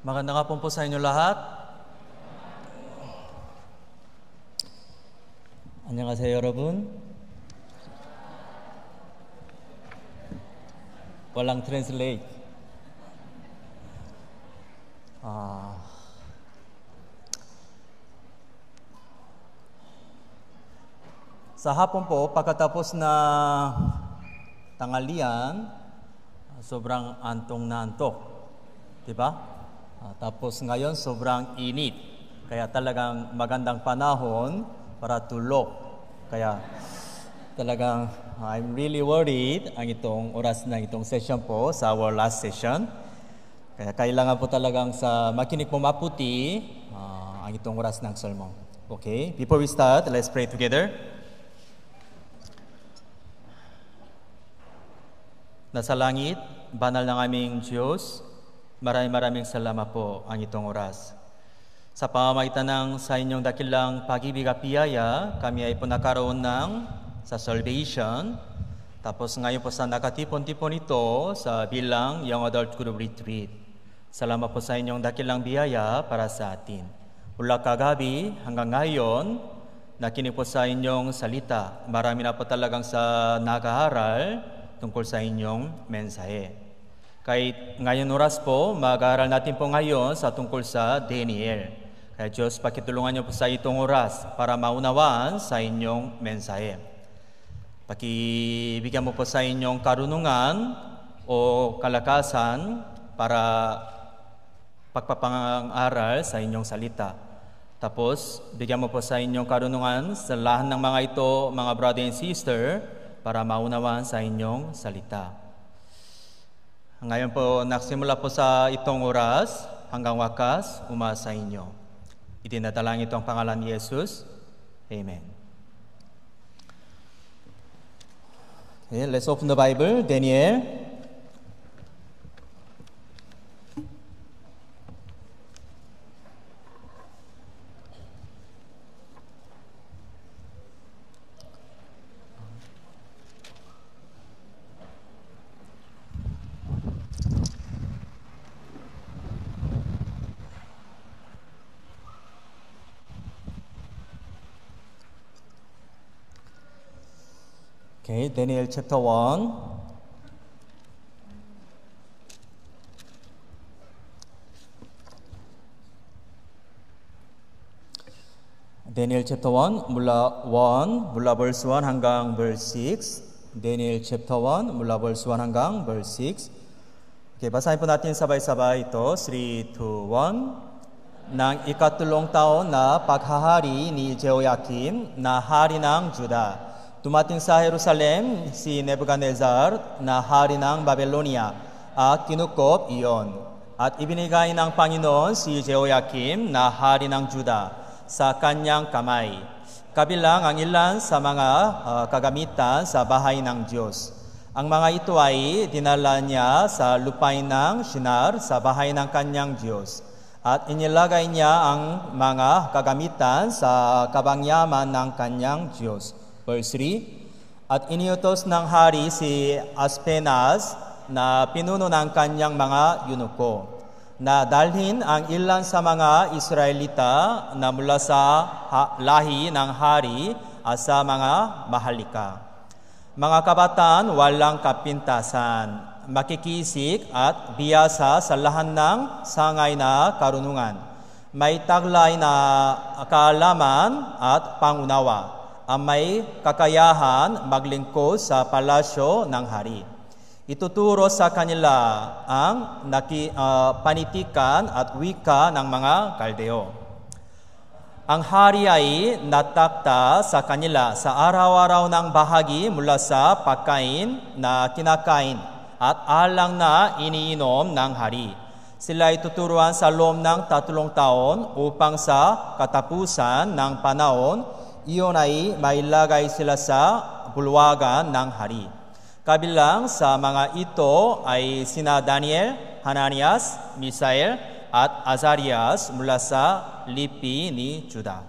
Magandang hapon po sa inyo lahat. 안녕하세요, 여러분. Walang translate. Sa hapon po, pagkatapos na tanghalian, sobrang antong na antok. Diba? Tapos ngayon, sobrang init. Kaya talagang magandang panahon para tulog. Kaya talagang I'm really worried ang itong oras na itong session po sa our last session. Kaya kailangan po talagang sa makinig po maputi ang itong oras ng sermon. Okay, before we start, let's pray together. Nasa langit, banal ng aming Diyos, maraming salamat po ang itong oras. Sa pamamagitan ng sa inyong dakilang pag-ibig at biyaya, kami ay po nakaroon ng sa salvation. Tapos ngayon po sa nakatipon-tipon ito sa bilang Young Adult Group Retreat. Salamat po sa inyong dakilang biyaya para sa atin. Mula kagabi hanggang ngayon, nakinig po sa inyong salita. Marami na po talagang sa nag-aaral tungkol sa inyong mensahe. Kahit ngayon oras po, mag-aaral natin po ngayon sa tungkol sa Daniel. Kaya Diyos, pakitulungan niyo po sa itong oras para maunawaan sa inyong mensahe. Pakibigyan mo po sa inyong karunungan o kalakasan para pagpapang-aral sa inyong salita. Tapos, bigyan mo po sa inyong karunungan sa lahat ng mga ito, mga brother and sister, para maunawaan sa inyong salita. Ngayon po, nagsimula po sa itong oras, hanggang wakas, umasa inyo. Itinadalangin ito ang pangalan ni Jesus. Amen. Okay, let's open the Bible. Daniel. Okay, Daniel chapter 1. Daniel chapter 1 mula verse 1 hanggang verse 6. Daniel chapter 1 mula verse 1 hanggang verse 6. Okay, basahin po natin sabay-sabay ito. 3, 2, 1. Nang ikatlong taon na paghahari ni Jehoiakim na hari ng Juda, dumating sa Jerusalem si Nebuchadnezzar na hari ng Babylonia at kinukop iyon. At ibinigay ng Panginoon si Jehoiakim na hari ng Juda sa kanyang kamay, kabilang ang ilan sa mga kagamitan sa bahay ng Diyos. Ang mga ito ay dinala niya sa lupain ng Shinar sa bahay ng kanyang Diyos. At inilagay niya ang mga kagamitan sa kabangyaman ng kanyang Diyos. Verse 3, at iniutos ng hari si Aspenaz na pinuno ng kanyang mga eunuko na dalhin ang ilan sa mga Israelita na mula sa lahi ng hari at sa mga mahalika. Mga kabataan walang kapintasan, makikisik at biyasa sa lahat ng sangay na karunungan. May taglay na kaalaman at pangunawa. Ang may kakayahan maglingkod sa palasyo ng hari. Ituturo sa kanila ang panitikan at wika ng mga Kaldeo. Ang hari ay natakta sa kanila sa araw-araw ng bahagi mula sa pagkain na kinakain at alang na iniinom ng hari. Sila ay tuturuan sa loob ng 3 taon upang sa katapusan ng panahon, iyon ay mailagay sila sa bulwagan ng hari. Kabilang sa mga ito ay sina Daniel, Hananias, Misael at Azarias mula sa lipi ni Juda.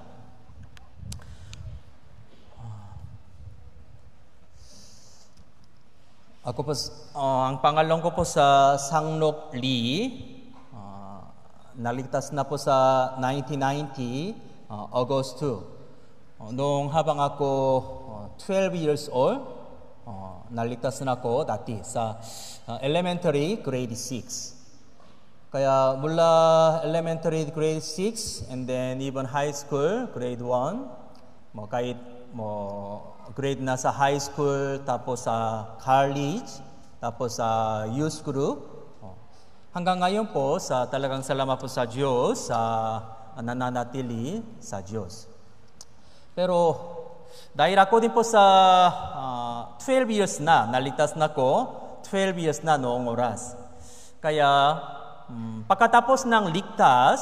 Ako po, ang pangalan ko po sa Sangnok Lee. naligtas na po sa 1990, August 2. Noong habang ako 12 years old, naligtas na ako dati sa elementary grade 6. Kaya mula elementary grade 6 and then even high school grade 1, kahit grade na sa high school, tapos sa college, tapos sa youth group, hanggang ngayon po talagang salamat po sa Diyos sa nananatili sa Diyos. Pero dahil ako din po sa 12 years na, naligtas na ko, 12 years na noong oras. Kaya pagkatapos ng ligtas,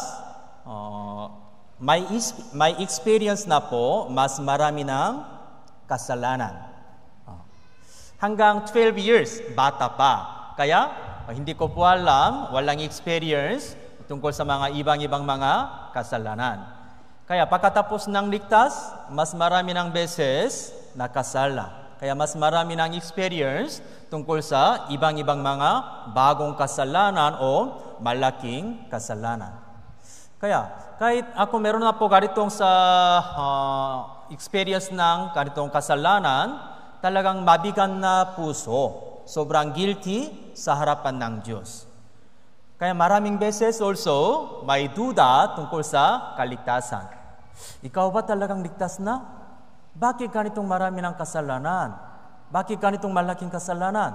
may experience na po, mas marami ng kasalanan. Hanggang 12 years, bata pa. Kaya hindi ko po alam, walang experience tungkol sa mga ibang mga kasalanan. Kaya pagkatapos ng ligtas, mas marami ng beses nakasala. Kaya mas marami ng experience tungkol sa ibang mga bagong kasalanan o malaking kasalanan. Kaya kahit ako meron na po ganitong sa experience ng ganitong kasalanan, talagang mabigan na puso. Sobrang guilty sa harapan ng Diyos. Kaya maraming beses also may duda tungkol sa kaligtasan. Ikaw ba talagang ligtas na? Bakit ganitong marami ng kasalanan? Bakit ganitong malaking kasalanan?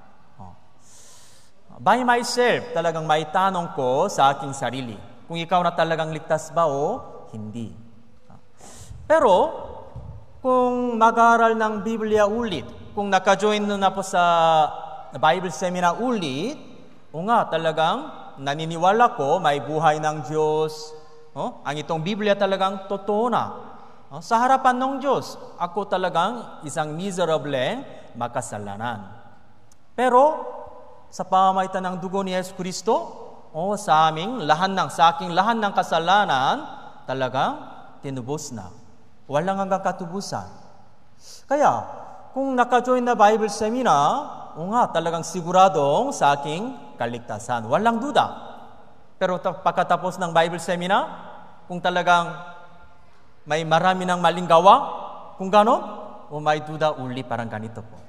By myself, talagang may tanong ko sa aking sarili. Kung ikaw na talagang ligtas ba o hindi. Pero, kung mag-aaral ng Biblia ulit, kung naka-join na po sa Bible seminar ulit, talagang naniniwala ko may buhay ng Diyos. Ang itong Biblia talagang totoo na. Sa harapan ng Diyos, ako talagang isang miserable makasalanan. Pero, sa pamamagitan ng dugo ni Yesu Kristo, sa aking lahat ng kasalanan, talagang tinubos na. Walang hanggang katubusan. Kaya, kung naka-join na Bible seminar, talagang siguradong sa aking kaligtasan. Walang duda. Pero pagkatapos ng Bible seminar, kung talagang may marami ng maling gawa, kung gano'n, may duda uli, parang ganito po.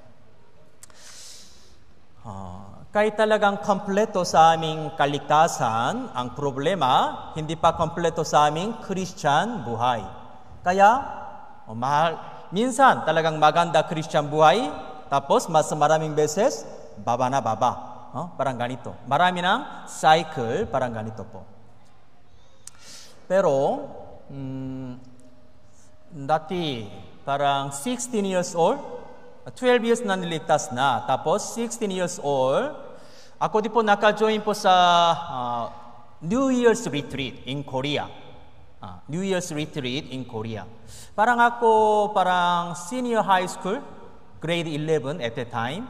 Kahit talagang kompleto sa aming kaligtasan, ang problema, hindi pa kompleto sa aming Christian buhay. Kaya, minsan talagang maganda Christian buhay, tapos mas maraming beses, baba na baba. Parang ganito. Marami ng cycle, parang ganito po. Pero, dati, parang 16 years old, 12 years na niligtas na. Tapos, 16 years old, ako di po naka-join po sa New Year's Retreat in Korea. New Year's Retreat in Korea. Parang senior high school, grade 11 at the time.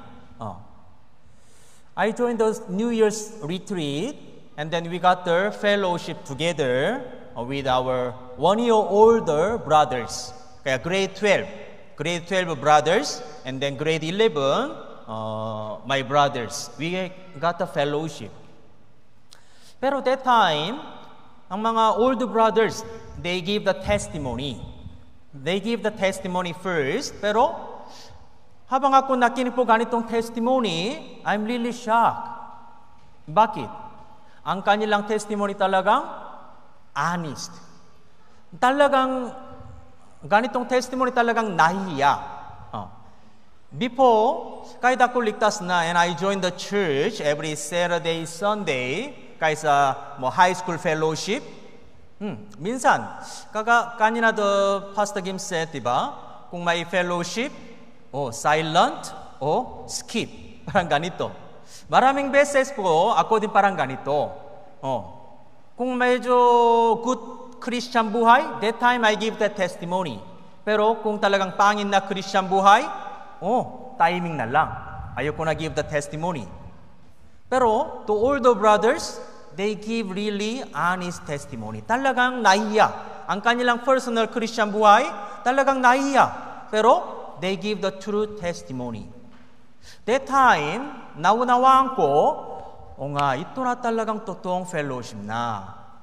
I joined the New Year's Retreat, and then we got the fellowship together with our 1 year older brothers. Kaya grade 12 brothers, and then grade 11, my brothers. We got a fellowship. Pero that time, ang mga older brothers, they give the testimony. They give the testimony first, pero habang ako nakinig po ganitong testimony, I'm really shocked. Bakit? Ang kanilang testimony talagang honest. Talagang ganitong testimony talagang nahihiya. Before, kahit ako ligtas na and I joined the church every Saturday, Sunday, kahit sa high school fellowship, minsan, kanina the Pastor Kim said, diba? Kung may fellowship, silent, skip. Parang ganito. Maraming beses po, ako din parang ganito. Kung medyo good Christian buhay, that time I give that testimony. Pero kung talagang pangin na Christian buhay, timing na lang. Ayoko na give the testimony. Pero to older brothers, they give really honest testimony. Talagang nahiya. Ang kanilang personal Christian buhay, talagang nahiya. Pero they give the true testimony. That time, naunawaan ko, ito na talagang totoong fellowship na.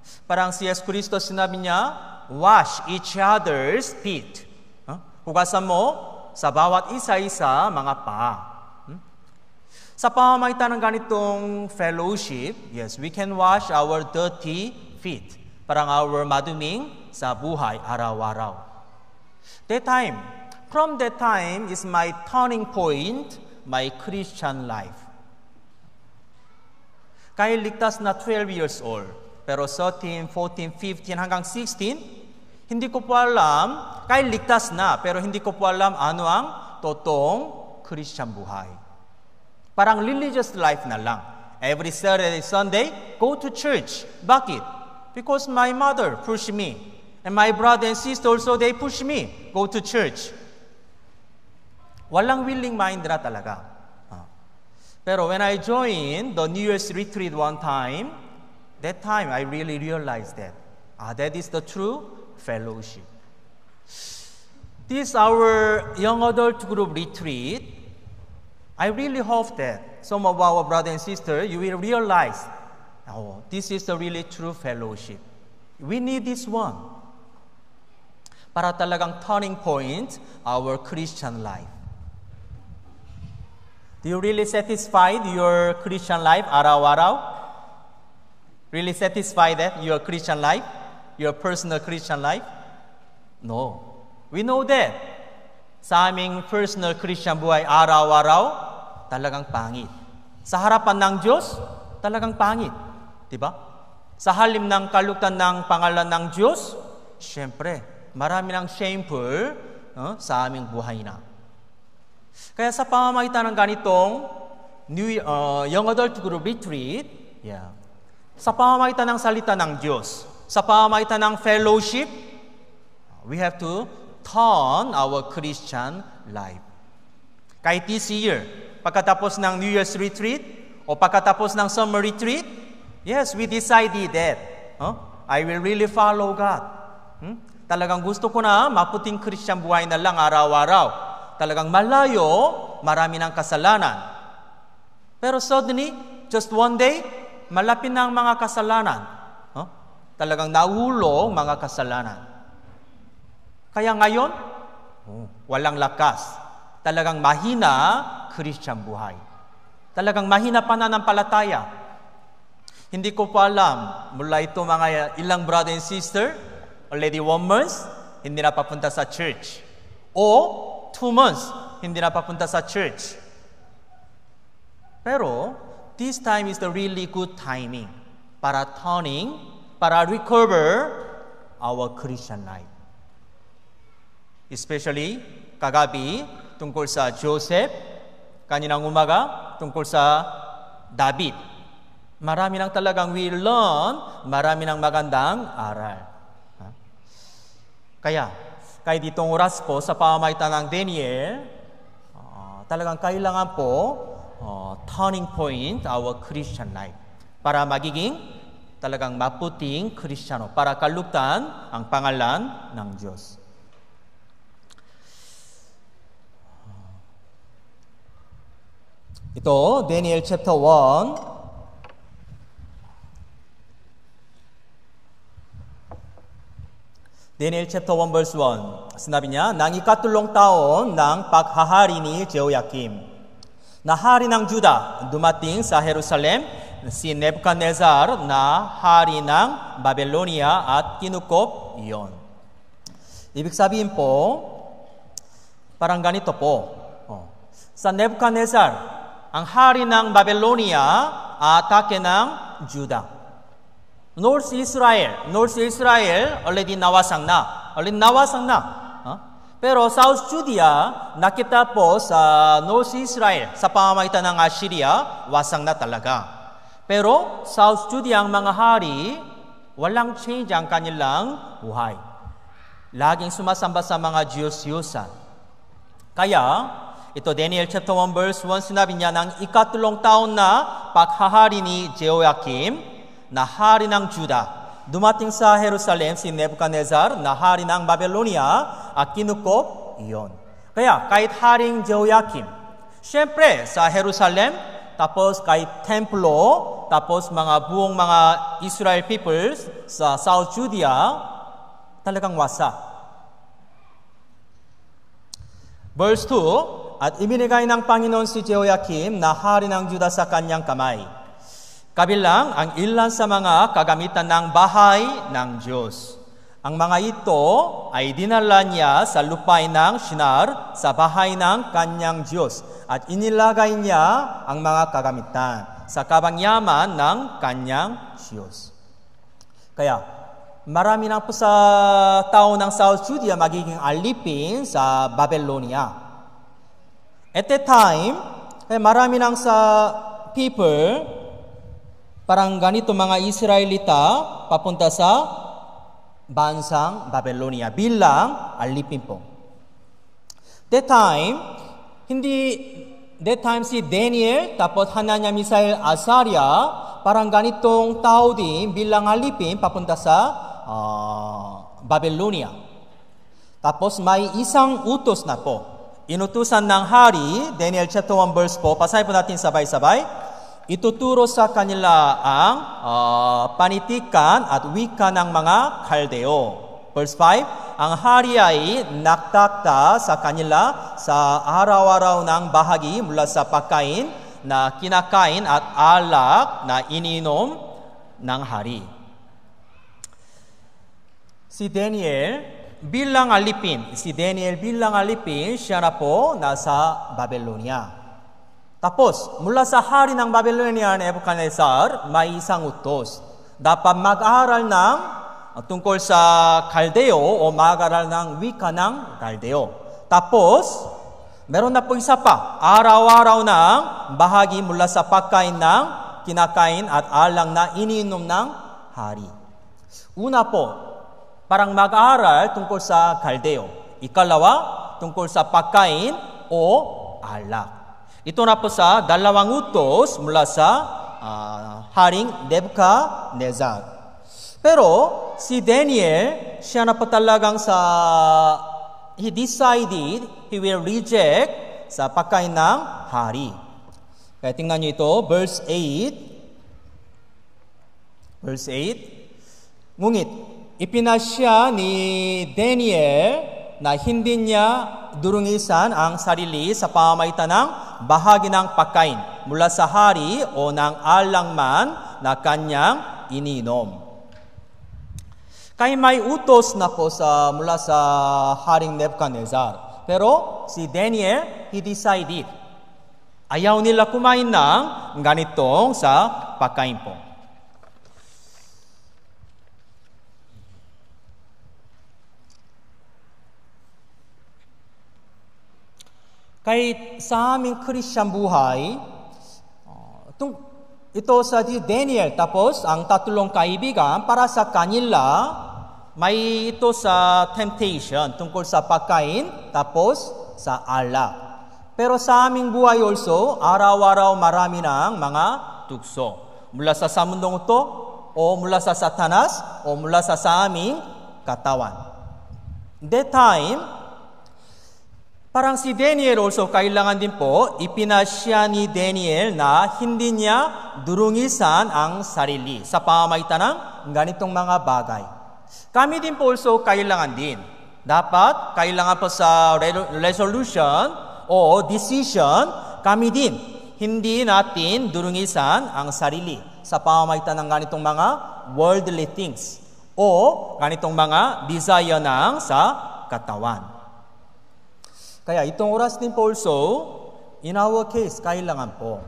Parang si Yesus Cristo sinabi niya, wash each other's feet. Hugasan mo sa bawat isa-isa mga paa. Sa pamamagitan ng ganitong fellowship, yes, we can wash our dirty feet. Parang our maduming sa buhay araw-araw. From that time is my turning point, my Christian life. Kahit ligtas na 12 years old, pero 13, 14, 15 hanggang 16, hindi ko po alam, kahit ligtas na, pero hindi ko po alam ano ang totoong Christian buhay. Parang religious life na lang. Every Saturday, Sunday, go to church. Bakit? Because my mother pushed me. And my brother and sister also, they push me. Go to church. Walang willing mind na talaga. Pero when I joined the New Year's retreat one time, that time I really realized that. That is the true fellowship. This our young adult group retreat, I really hope that some of our brothers and sisters, you will realize, this is the really true fellowship. We need this one. Para talagang turning point our Christian life. Do you really satisfied your Christian life araw-araw? Really satisfied that your Christian life? Your personal Christian life? No. We know that. Sa aming personal Christian buhay araw-araw, talagang pangit. Sa harapan ng Diyos, talagang pangit. Diba? Sa halim ng kalugtan ng pangalan ng Diyos, syempre, marami ng shameful sa aming buhay na. Kaya sa pamamagitan ng ganitong Young Adult Group Retreat, sa pamamagitan ng salita ng Diyos, sa pamamagitan ng fellowship, we have to turn our Christian life. Kahit this year, pagkatapos ng New Year's Retreat, o pagkatapos ng Summer Retreat, yes, we decided that I will really follow God. Talagang gusto ko na maputing Christian buhay na lang araw-araw. Talagang malayo, marami ng kasalanan. Pero suddenly, just one day, malapit na ang mga kasalanan. Talagang nahulog mga kasalanan. Kaya ngayon, walang lakas. Talagang mahina Christian buhay. Talagang mahina pananampalataya. Hindi ko pa alam, mula ito mga ilang brother and sister, already 1 month, hindi na papunta sa church. O 2 months, hindi na papunta sa church. Pero, this time is the really good timing para turning, para recover our Christian life. Especially, kagabi, tungkol sa Joseph, kaninang umaga, tungkol sa David. Marami nang talagang we learn, marami nang magandang aral. Kaya, kahit itong oras po sa pamamagitan ng Daniel, talagang kailangan po turning point our Christian life para magiging talagang maputing Kristiyano, para kalugtan ang pangalan ng Diyos. Ito, Daniel chapter 1. Daniel chapter 1 verse 1. Sinabi niya, nang ikatlong taon ng paghahari ni Jehoiakim, na hari ng Juda, dumating sa Jerusalem si Nebuchadnezzar na hari ng Babylonia at kinukop iyon. Ibig sabihin po, parang ganito po. Sa Nebuchadnezzar, ang hari ng Babylonia, atake ng Juda. North Israel already nawasak na. Pero South Judea, nakita po sa North Israel, sa pamamagitan ng Assyria, wasak na talaga. Pero South Judea, ang mga hari, walang change ang kanilang buhay. Laging sumasamba sa mga Diyos-Diyosan. Kaya, ito Daniel chapter 1 verse 1, sinabi niya, ng ikatlong taon na paghahari ni Jehoiakim, na hari ng Juda, dumating sa Jerusalem si Nebuchadnezzar na hari ng Babylonia at kinukop iyon. Kaya kahit haring Jehoiakim, syempre sa Jerusalem, tapos kahit templo, tapos buong mga Israel people sa South Judea, talagang wasak. Verse 2, at ibinigay ng Panginoon si Jehoiakim na hari ng Juda sa kanyang kamay. Kabilang ang ilan sa mga kagamitan ng bahay ng Diyos. Ang mga ito ay dinala niya sa lupain ng Shinar sa bahay ng kanyang Diyos at inilagay niya ang mga kagamitan sa kabangyaman ng kanyang Diyos. Kaya, marami na po sa tao ng South Judea magiging alipin sa Babylonia. At that time, marami nang sa people, parang ganito mga Israelita, papunta sa bansang Babylonia bilang alipin po. That time si Daniel, tapos Hananiah, Misael, Azaria, parang ganitong tao din bilang alipin papunta sa Babylonia. Tapos may isang utos na po. Inutusan ng hari, Daniel chapter 1 verse 4, basahin po natin sabay-sabay. Ituturo sa kanila ang panitikan at wika ng mga Kaldeo. Verse 5, ang hari ay nagtakda sa kanila sa araw-araw ng bahagi mula sa pagkain na kinakain at alak na ininom ng hari. Si Daniel bilang alipin, siya na po nasa Babylonia. Tapos, mula sa hari ng Babylonia na Nebuchadnezzar, may isang utos. Dapat mag-aaral ng tungkol sa Kaldeo o mag-aaral ng wika ng Kaldeo. Tapos, meron na po isa pa. Araw-araw ng bahagi mula sa pagkain ng kinakain at alang na iniinom ng hari. Una po, parang mag-aaral tungkol sa Kaldeo. Ikalawa, tungkol sa pagkain o alak. Ito na po sa dalawang utos mula sa Haring Nebuchadnezzar. Pero si Daniel, siya na po talagang he decided he will reject sa pagkain ng hari. Kaya tingnan niyo ito, verse 8. Ngunit ipinasya ni Daniel na hindi niya durungisan ang sarili sa pamamagitan ng bahagi ng pagkain mula sa hari o ng alang man na kanyang ininom. Kaya may utos na po mula sa Haring Nebuchadnezzar. Pero si Daniel, he decided. Ayaw nila kumain ng ganitong sa pagkain po. Kahit sa aming Christian buhay, ito sa Daniel, tapos ang tatlong kaibigan, para sa kanila, may ito sa temptation tungkol sa pagkain, tapos sa alak. Pero sa aming buhay also, araw-araw marami ng mga tukso. Mula sa mundong ito, o mula sa Satanas, o mula sa aming katawan. That time, parang si Daniel also, kailangan din po, ipinasya ni Daniel na hindi niya durungisan ang sarili sa pamamagitan ng ganitong mga bagay. Kami din po also, kailangan din. Dapat, kailangan po sa resolution o decision, kami din, hindi natin durungisan ang sarili sa pamamagitan ng ganitong mga worldly things o ganitong mga desire ng sa katawan. Kaya itong oras din po also, in our case, kailangan po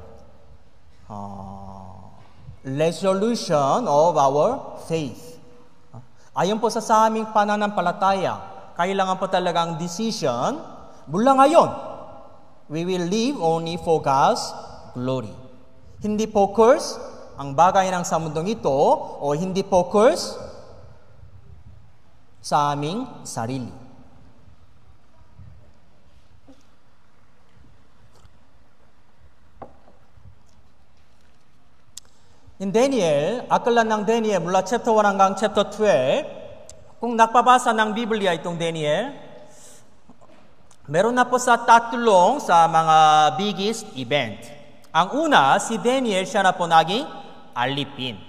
resolution of our faith. Ayon po sa aming pananampalataya, kailangan po talagang decision. Mula ngayon, we will live only for God's glory. Hindi focus ang bagay ng sa mundong ito o hindi focus sa aming sarili. In Daniel, akala ng Daniel mula chapter 1 hanggang chapter 12, kung nakpabasa ng Biblia itong Daniel, meron na po sa tatlong sa mga biggest event. Ang una, si Daniel, siya na po naging alipin.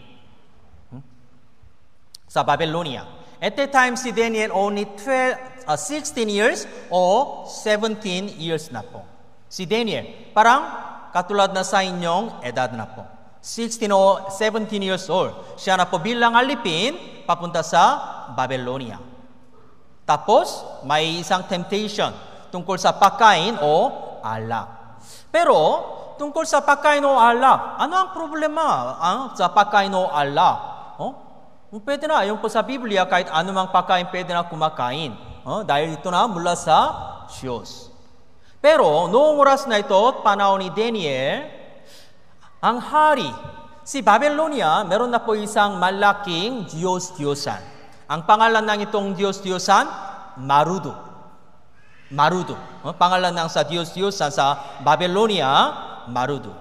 Sa Babylonia. At that time, si Daniel only 16 years o 17 years na po. Si Daniel, parang katulad na sa inyong edad na po. 16 o 17 years old. Siya na po bilang alipin, papunta sa Babylonia. Tapos, may isang temptation tungkol sa pagkain o alak. Pero, tungkol sa pagkain o alak, ano ang problema sa pagkain o alak? Pwede na, yung po sa Biblia, kahit anumang pagkain pwede na kumakain. Dahil ito na mula sa Diyos. Pero, noong oras na ito, panahon ni Daniel, ang hari, si Babylonia, meron na po isang malaking Diyos-Diyosan. Ang pangalan ng itong Diyos-Diyosan, Marudu. Marudu. Pangalan ng sa Diyos-Diyosan sa Babylonia, Marudu.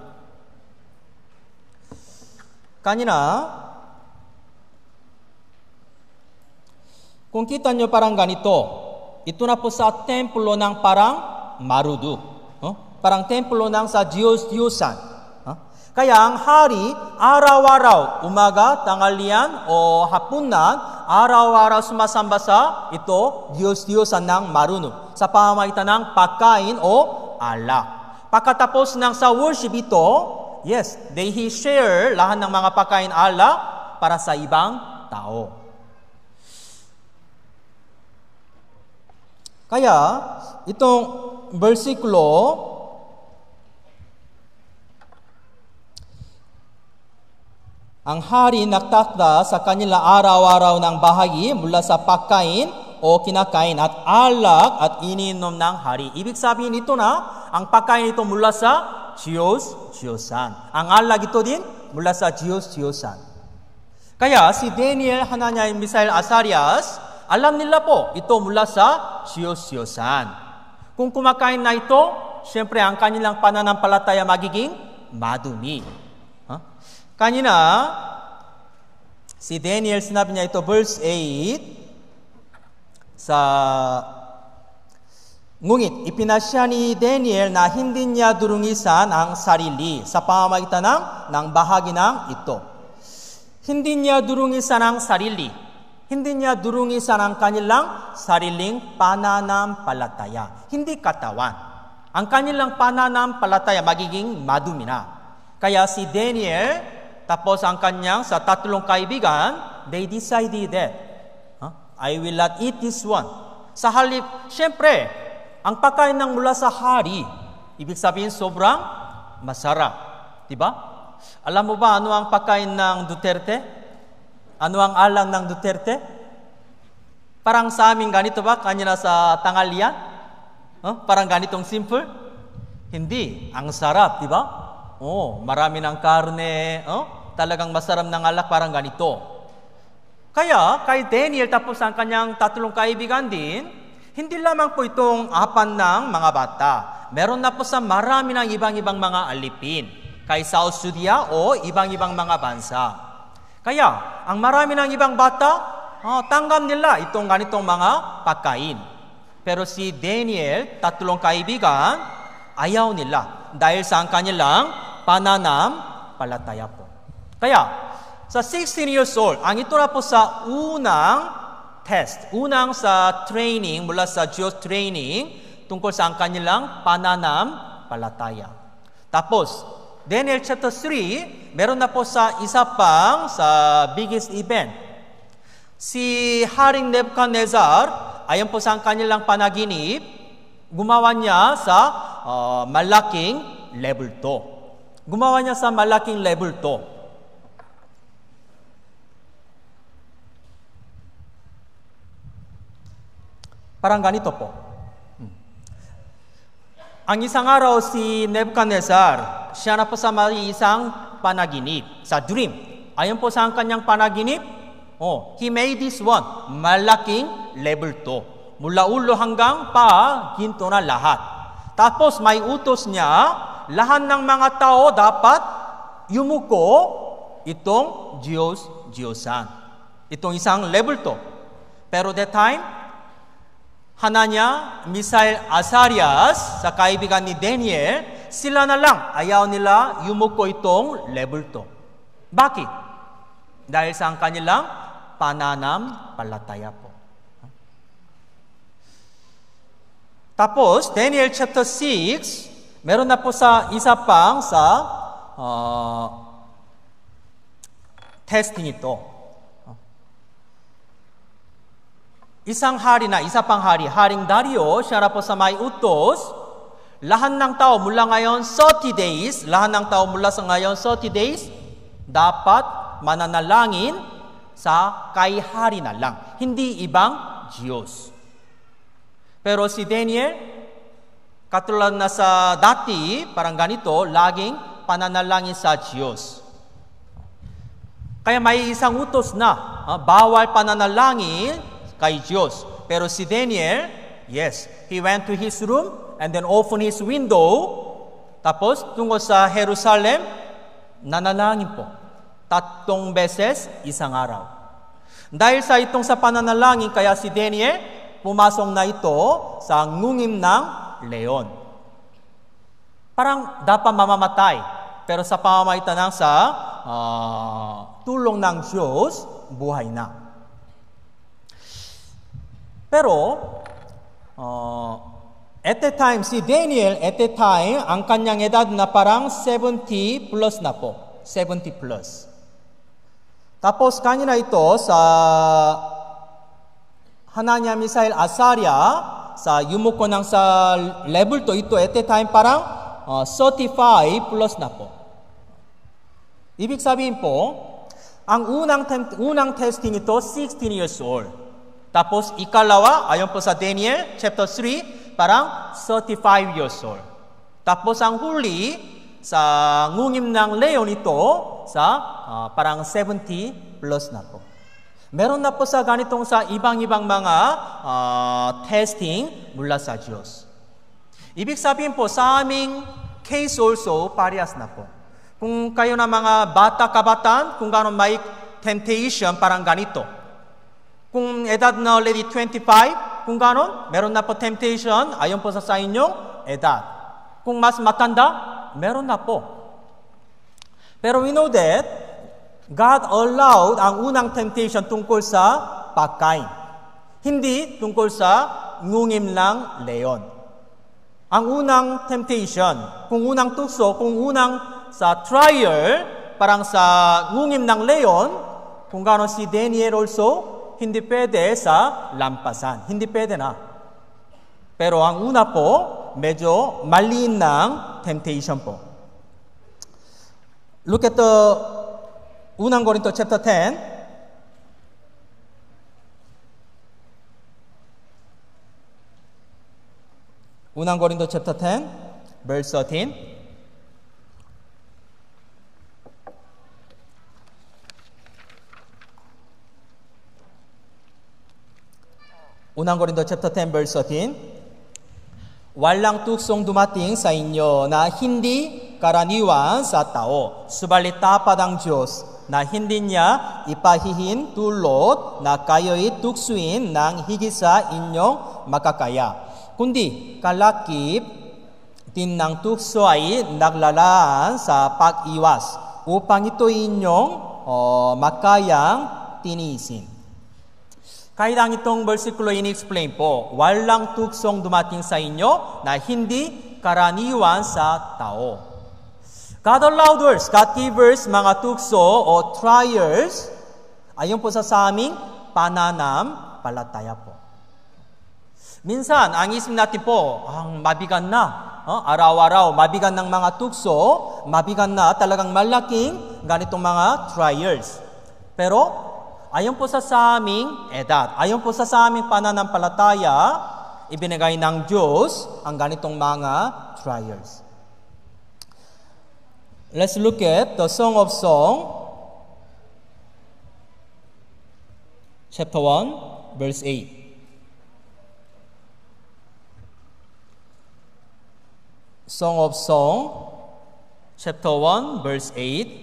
Kanina, kung kita nyo parang ganito, ito na po sa templo ng parang Marudu. Parang templo ng sa Diyos-Diyosan. Kaya ang hari, araw-araw, umaga, tanghalian o hapunan, araw-araw sumasamba sa ito, Diyos-Diyosan ng Marudu. Sa pamamagitan ng pagkain o alak. Pagkatapos ng sa worship ito, yes, they share lahat ng mga pagkain alak para sa ibang tao. Kaya, itong versikulo, ang hari nagtakda sa kanila araw-araw ng bahagi mula sa pagkain o kinakain at alak at iniinom ng hari. Ibig sabihin ito na, ang pagkain ito mula sa Diyos-Diyosan. Ang alak ito din mula sa Diyos-Diyosan. Kaya si Daniel, Hananiah, Misael, Azarias, alam nila po, ito mula sa Diyos-Diyosan. Kung kumakain na ito, siyempre ang kanilang pananampalataya magiging madumi. Kanina, si Daniel, sinabi niya ito, verse 8, ngunit ipinasya ni Daniel na hindi niya durungisan ang sarili sa pamamagitan ng bahagi ng ito. Hindi niya durungisan ang sarili. Hindi niya durungisan ang kanilang sariling pananampalataya. Hindi katawan. Ang kanilang pananampalataya magiging madumi na. Kaya si Daniel, tapos ang kanyang sa tatlong kaibigan, they decided that, I will not eat this one. Sa halip, syempre, ang pagkain ng mula sa hari, ibig sabihin sobrang masarap. Diba? Alam mo ba ano ang pagkain ng Duterte? Ano ang alam ng Duterte? Parang sa amin ganito ba? Kanina sa tanghalian? Parang ganitong simple? Hindi. Ang sarap, di ba? Marami ng karne. Talagang masarap ng alak, parang ganito. Kaya, kay Daniel, tapos ang kanyang tatlong kaibigan din, hindi lamang po itong apan ng mga bata. Meron na po sa marami ng ibang-ibang mga alipin. Kay South Sudia o ibang-ibang mga bansa. Kaya, ang marami ng ibang bata, tanggap nila itong ganitong mga pagkain. Pero si Daniel, tatlong kaibigan, ayaw nila dahil sa kanilang pananampalataya po. Kaya, sa 16 years old, ang ito na po sa unang test, unang sa training, mula sa Diyos training, tungkol sa kanilang pananampalataya. Tapos, Daniel chapter 3, meron na po sa isa pang sa biggest event. Si Haring Nebuchadnezzar, ayon po sa kanilang panaginip, gumawa niya sa malaking level 2. Gumawa niya sa malaking level 2. Parang ganito po. Ang isang araw si Nebuchadnezzar, siya na po sa isang panaginip, sa dream. Ayon po sa kanyang panaginip, he made this one, malaking level 2. Mula ulo hanggang paa, ginto na lahat. Tapos may utos niya, lahat ng mga tao dapat yumuko itong Diyos-Diyosan. Itong isang level 2. Pero that time, Hananiah, Misael, Azarias, sa kaibigan ni Daniel, sila na lang, ayaw nila yumuko itong level Bakit? Dahil sa kanilang pananampalataya po. Tapos, Daniel chapter 6, meron na po sa isa pang sa testing ito. Isang hari na, isa pang hari, Haring Dario, siya na po sa may utos, lahat ng tao mula ngayon 30 days, lahat ng tao mula sa ngayon 30 days, dapat mananalangin sa kay hari na lang, hindi ibang Diyos. Pero si Daniel, katulad na sa dati, parang ganito, laging pananalangin sa Diyos. Kaya may isang utos na, bawal pananalangin kay Diyos. Pero si Daniel, yes, he went to his room and then opened his window. Tapos, tungo sa Jerusalem, nanalangin po. 3 beses, isang araw. Dahil sa itong sa pananalangin, kaya si Daniel, pumasok na ito sa ngungim ng leon. Parang dapat mamamatay. Pero sa pamamagitan ng sa tulong ng Diyos, buhay na. Pero, at the time, si Daniel, at the time, ang kanyang edad na parang 70 plus na po. 70 plus. Tapos, kanina ito sa Hananya, Misael, Azaria, sa yumuko ng sa level to, ito at the time parang 35 plus na po. Ibig sabihin po, ang unang testing ito, 16 years old. Tapos ikalawa, ayon po sa Daniel chapter 3, parang 35 years old. Tapos ang huli, sa ngungim ng leon ito, sa parang 70 plus na po. Meron na po sa ganitong sa ibang-ibang mga testing mula sa Diyos. Ibig sabihin po, sa aming case also, parehas na po. Kung kayo na mga bata-kabataan, kung gano'n may temptation, parang ganito. Kung edad na already 25, kung gano'n, meron na po temptation, ayon po sa inyong edad. Kung mas matanda, meron na po. Pero we know that God allowed ang unang temptation tungkol sa pagkain. Hindi tungkol sa ngungim ng leon. Ang unang temptation, kung unang tukso, kung unang sa trial, parang sa ngungim ng leon, kung gano'n si Daniel also, hindi pwede sa lampasan. Hindi pwede na. Pero ang una po, medyo maliin ng temptation po. Look at the unang Korinto chapter 10. Unang Korinto chapter 10, verse 13. Unang Korinto chapter 10 verse 13. Walang tuksong dumating sa inyo na hindi karaniwan sa tao. Subalit tapat ang Diyos na hindi niya ipahihin tulot na kayo'y tuksuin ng higit sa inyong makakaya. Kundi kalakip din ng tukso ay naglalaan sa pag-iwas upang ito inyong makayang tinisin. Kahit ang itong versikulo in-explain po, walang tuksong dumating sa inyo na hindi karaniwan sa tao. God allowed us, God gave us mga tukso o trials, ayon po sa aming pananampalataya po. Minsan, ang isip natin po, ang mabigat na, araw-araw, mabigat ng mga tukso, mabigat na talagang malaking ganitong mga trials. Pero, ayon po sa aming edad, ayon po sa aming pananampalataya, ibinigay ng Diyos ang ganitong mga trials. Let's look at the Song of Song, chapter 1, verse 8. Song of Song, chapter 1, verse 8.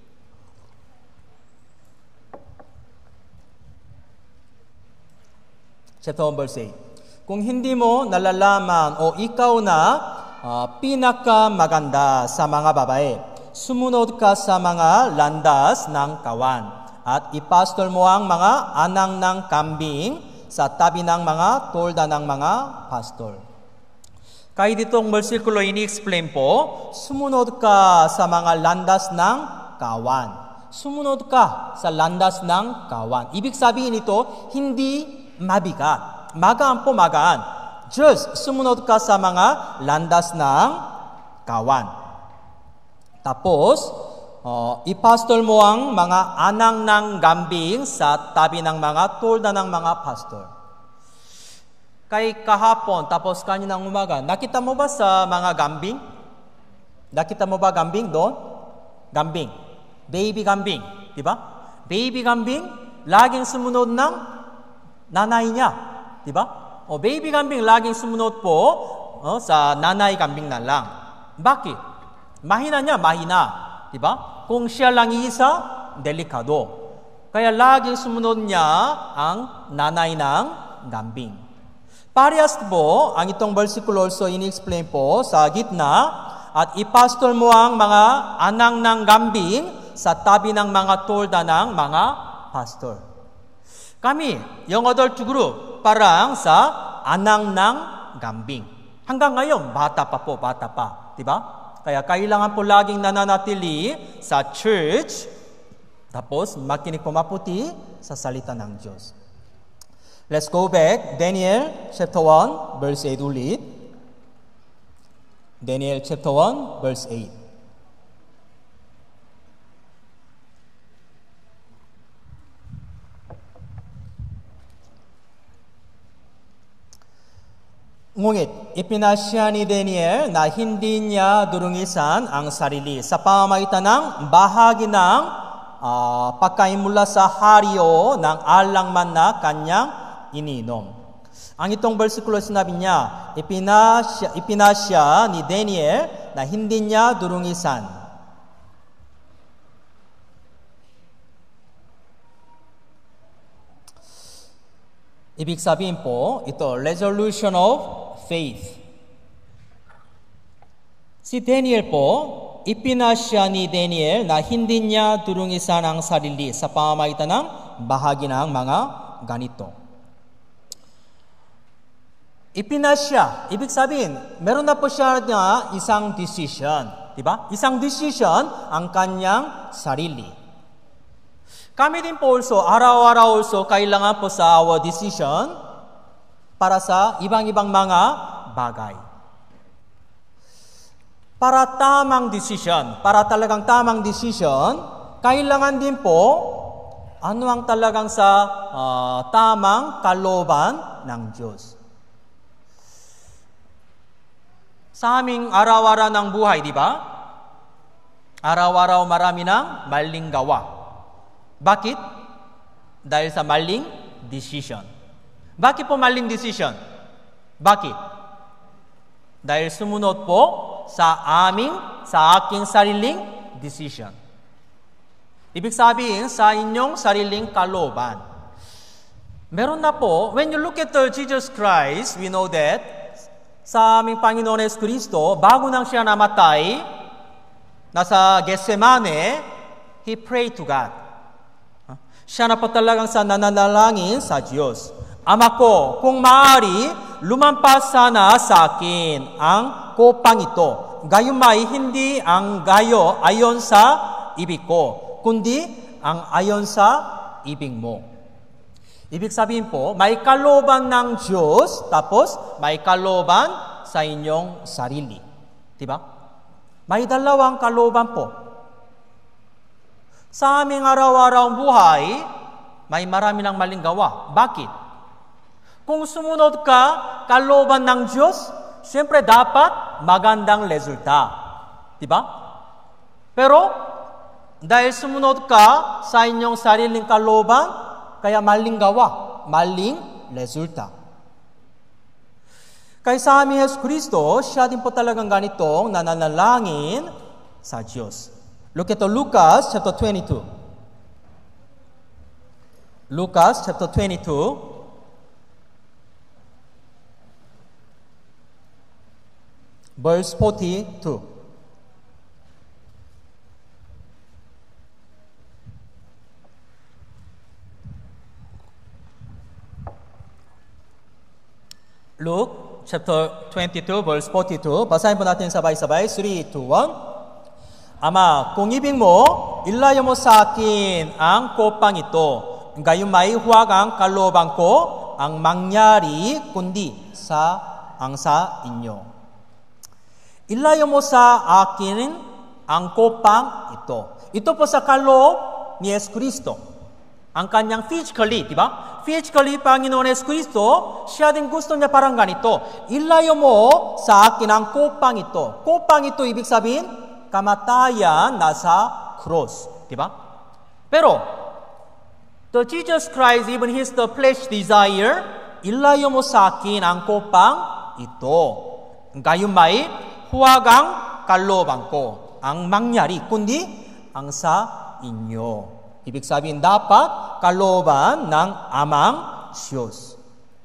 Chapter 1, verse 8. Kung hindi mo nalalaman o ikaw na pinakamaganda sa mga babae, sumunod ka sa mga landas ng kawan at ipastol mo ang mga anang ng kambing sa tabi ng mga tolda ng mga pastor. Kaya ditong versikulo ini-explain po, sumunod ka sa mga landas ng kawan. Sumunod ka sa landas ng kawan. Ibig sabihin ito, hindi mabigat. Magaan po magaan. Just sumunod ka sa mga landas ng kawan. Tapos, ipastol mo ang mga anang ng kambing sa tabi ng mga tolda ng mga pastor. Kay kahapon, tapos kaninang umaga, nakita mo ba sa mga kambing? Nakita mo ba kambing doon? Kambing. Baby kambing. Diba? Baby kambing, laging sumunod ng nanay niya. Diba? Baby kambing, laging sumunod po sa nanay kambing na lang. Bakit? Mahina niya, mahina. Diba? Kung siya lang isa, delikado. Kaya laging sumunod niya ang nanay ng kambing. Parehas po, ang itong versikulo also in-explain po sa gitna, at ipastol mo ang mga anang ng kambing sa tabi ng mga tolda ng mga pastor. Kami, young adult group, parang sa anang ng kambing. Hanggang ngayon, bata pa po, bata pa. Diba? Kaya kailangan po laging nananatili sa church, tapos makinig po maputi sa salita ng Diyos. Let's go back. Daniel chapter 1, verse 8 ulit. Daniel chapter 1, verse 8. Ngunit ipinasya ni Daniel na hindi niya durungisan ang sarili sa pamamagitan ng bahagi ng pagkain mula sa haryo ng alangman na kanyang ininom. Ang itong versikulo sinabi niya, ipinasya ni Daniel na hindi niya durungisan. Ibig sabihin po, ito, resolution of faith. Si Daniel po, ipinasya ni Daniel na hindi niya durungisan ang sarili sa pamamagitan ng bahagi ng mga ganito. Ipinasya, ibig sabihin, meron na po siya na isang decision. Diba? Isang decision ang kanyang sarili. Kami din po also, araw-araw also, kailangan po sa our decision para sa ibang-ibang mga bagay. Para tamang decision, para talagang tamang decision, kailangan din po ano ang talagang sa tamang kalooban ng Diyos. Sa aming araw-araw ng buhay, di ba? Araw-araw marami ng maling gawa. Bakit? Dahil sa maling decision. Bakit po maling decision? Bakit? Dahil sumunod po sa aking sariling decision. Ibig sabihin, sa inyong sariling kalooban. Meron na po, when you look at Jesus Christ, we know that sa aming Panginoon Yesu Cristo, bago nang siya namatay, nasa Getsemane, He prayed to God. Siya na po talagang sa nananalangin sa Diyos. Ama ko, kung maaari, lumampas sana sa akin ang kopang ito. Gayumay, hindi ang gayo ayon sa ibig ko, kundi ang ayon sa ibig mo. Ibig sabihin po, may kalooban ng Diyos, tapos may kalooban sa inyong sarili. Diba? May dalawang kalooban po. Sa aming araw-araw buhay, may marami ng maling gawa. Bakit? Kung sumunod ka, kalooban ng Diyos, siyempre dapat magandang resulta. Diba? Pero, dahil sumunod ka sa inyong sariling kalooban, kaya maling gawa, maling resulta. Kaya sa aming Yesu Cristo, siya din po talagang ganitong nananalangin sa Diyos. Look at Lucas chapter 22. Lucas chapter 22. Verse 42. Luke chapter 22 verse 42. Basahin po natin sabay-sabay. 3, 2, 1. Ama, kung ibig mo, ilayo mo sa akin ang kopang ito. Gayon may huwagang kalooban ko ang mangyari kundi ang sa inyo. Ilayo mo sa akin ang kopang ito. Ito po sa kaloob ni Yesu Kristo. Ang kanyang physically, di ba? Physically, Panginoon Yesu Kristo, siya din gusto niya parang ganito. Ilayo mo sa akin ang kopang ito. Kopang ito, ibig sabihin, kamatayan nasa cross. Di ba? Pero, the Jesus Christ, even His the flesh desire, ilayo mo sa akin ang kopang ito. Gayon may huwagang kalooban ko. Ang mangyari, kundi ang sa inyo. Ibig sabihin, dapat kalooban ng amang Diyos.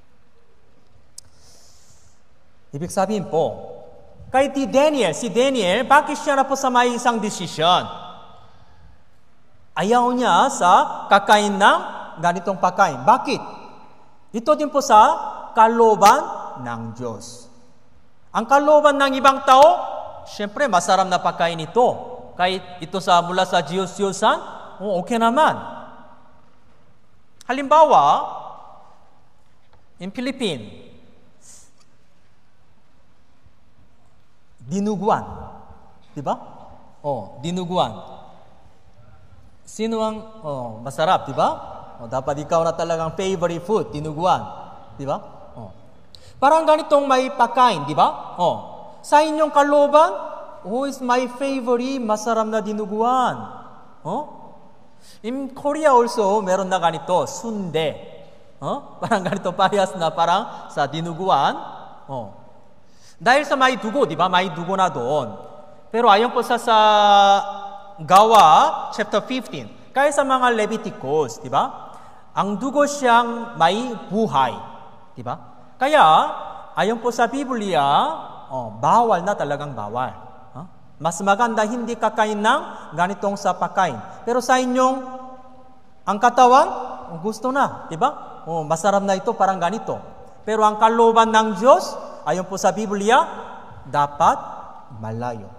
Ibig sabihin po, kahit si Daniel, bakit siya na po sa may isang desisyon? Ayaw niya sa kakain ng ganitong pagkain. Bakit? Ito din po sa kalooban ng Diyos. Ang kalooban ng ibang tao, siyempre masarap na pagkain ito. Kahit ito mula sa Diyos-Diyosan, okay naman. Halimbawa, in Philippines, dinuguan. Diba? Dinuguan. Sino ang masarap, diba? Dapat ikaw na talagang favorite food, dinuguan. Diba? Parang ganitong may pagkain, diba? Sa inyong kalooban, who is my favorite masarap na dinuguan? In Korea also, meron na ganito, sundae. Parang ganito parehas na parang sa dinuguan. Dahil sa may dugo, di ba? May dugo na doon. Pero ayon po sa Gawa, chapter 15, kaya sa mga Leviticus, di ba? Ang dugo siyang may buhay. Di ba? Kaya, ayon po sa Biblia, bawal na talagang bawal. Mas maganda hindi kakain ng ganitong sa pagkain. Pero sa inyong ang katawan, gusto na, di ba? Masarap na ito, parang ganito. Pero ang kalooban ng Diyos, ayon po sa Biblia, dapat malayo.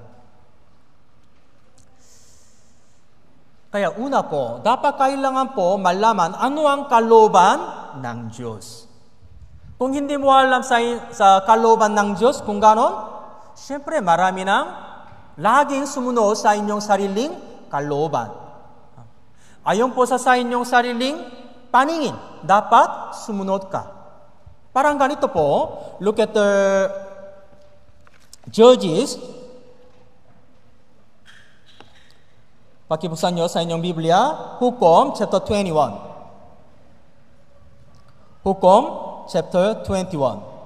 Kaya una po, dapat kailangan po malaman ano ang kalooban ng Diyos. Kung hindi mo alam sa kalooban ng Diyos, kung ganon, siyempre marami ng laging sumunod sa inyong sariling kalooban. Ayon po sa inyong sariling paningin, dapat sumunod ka. Parang ganito po, look at the Judges. Pakibuksan nyo sa inyong Biblia, Hukom, chapter 21. Hukom, chapter 21.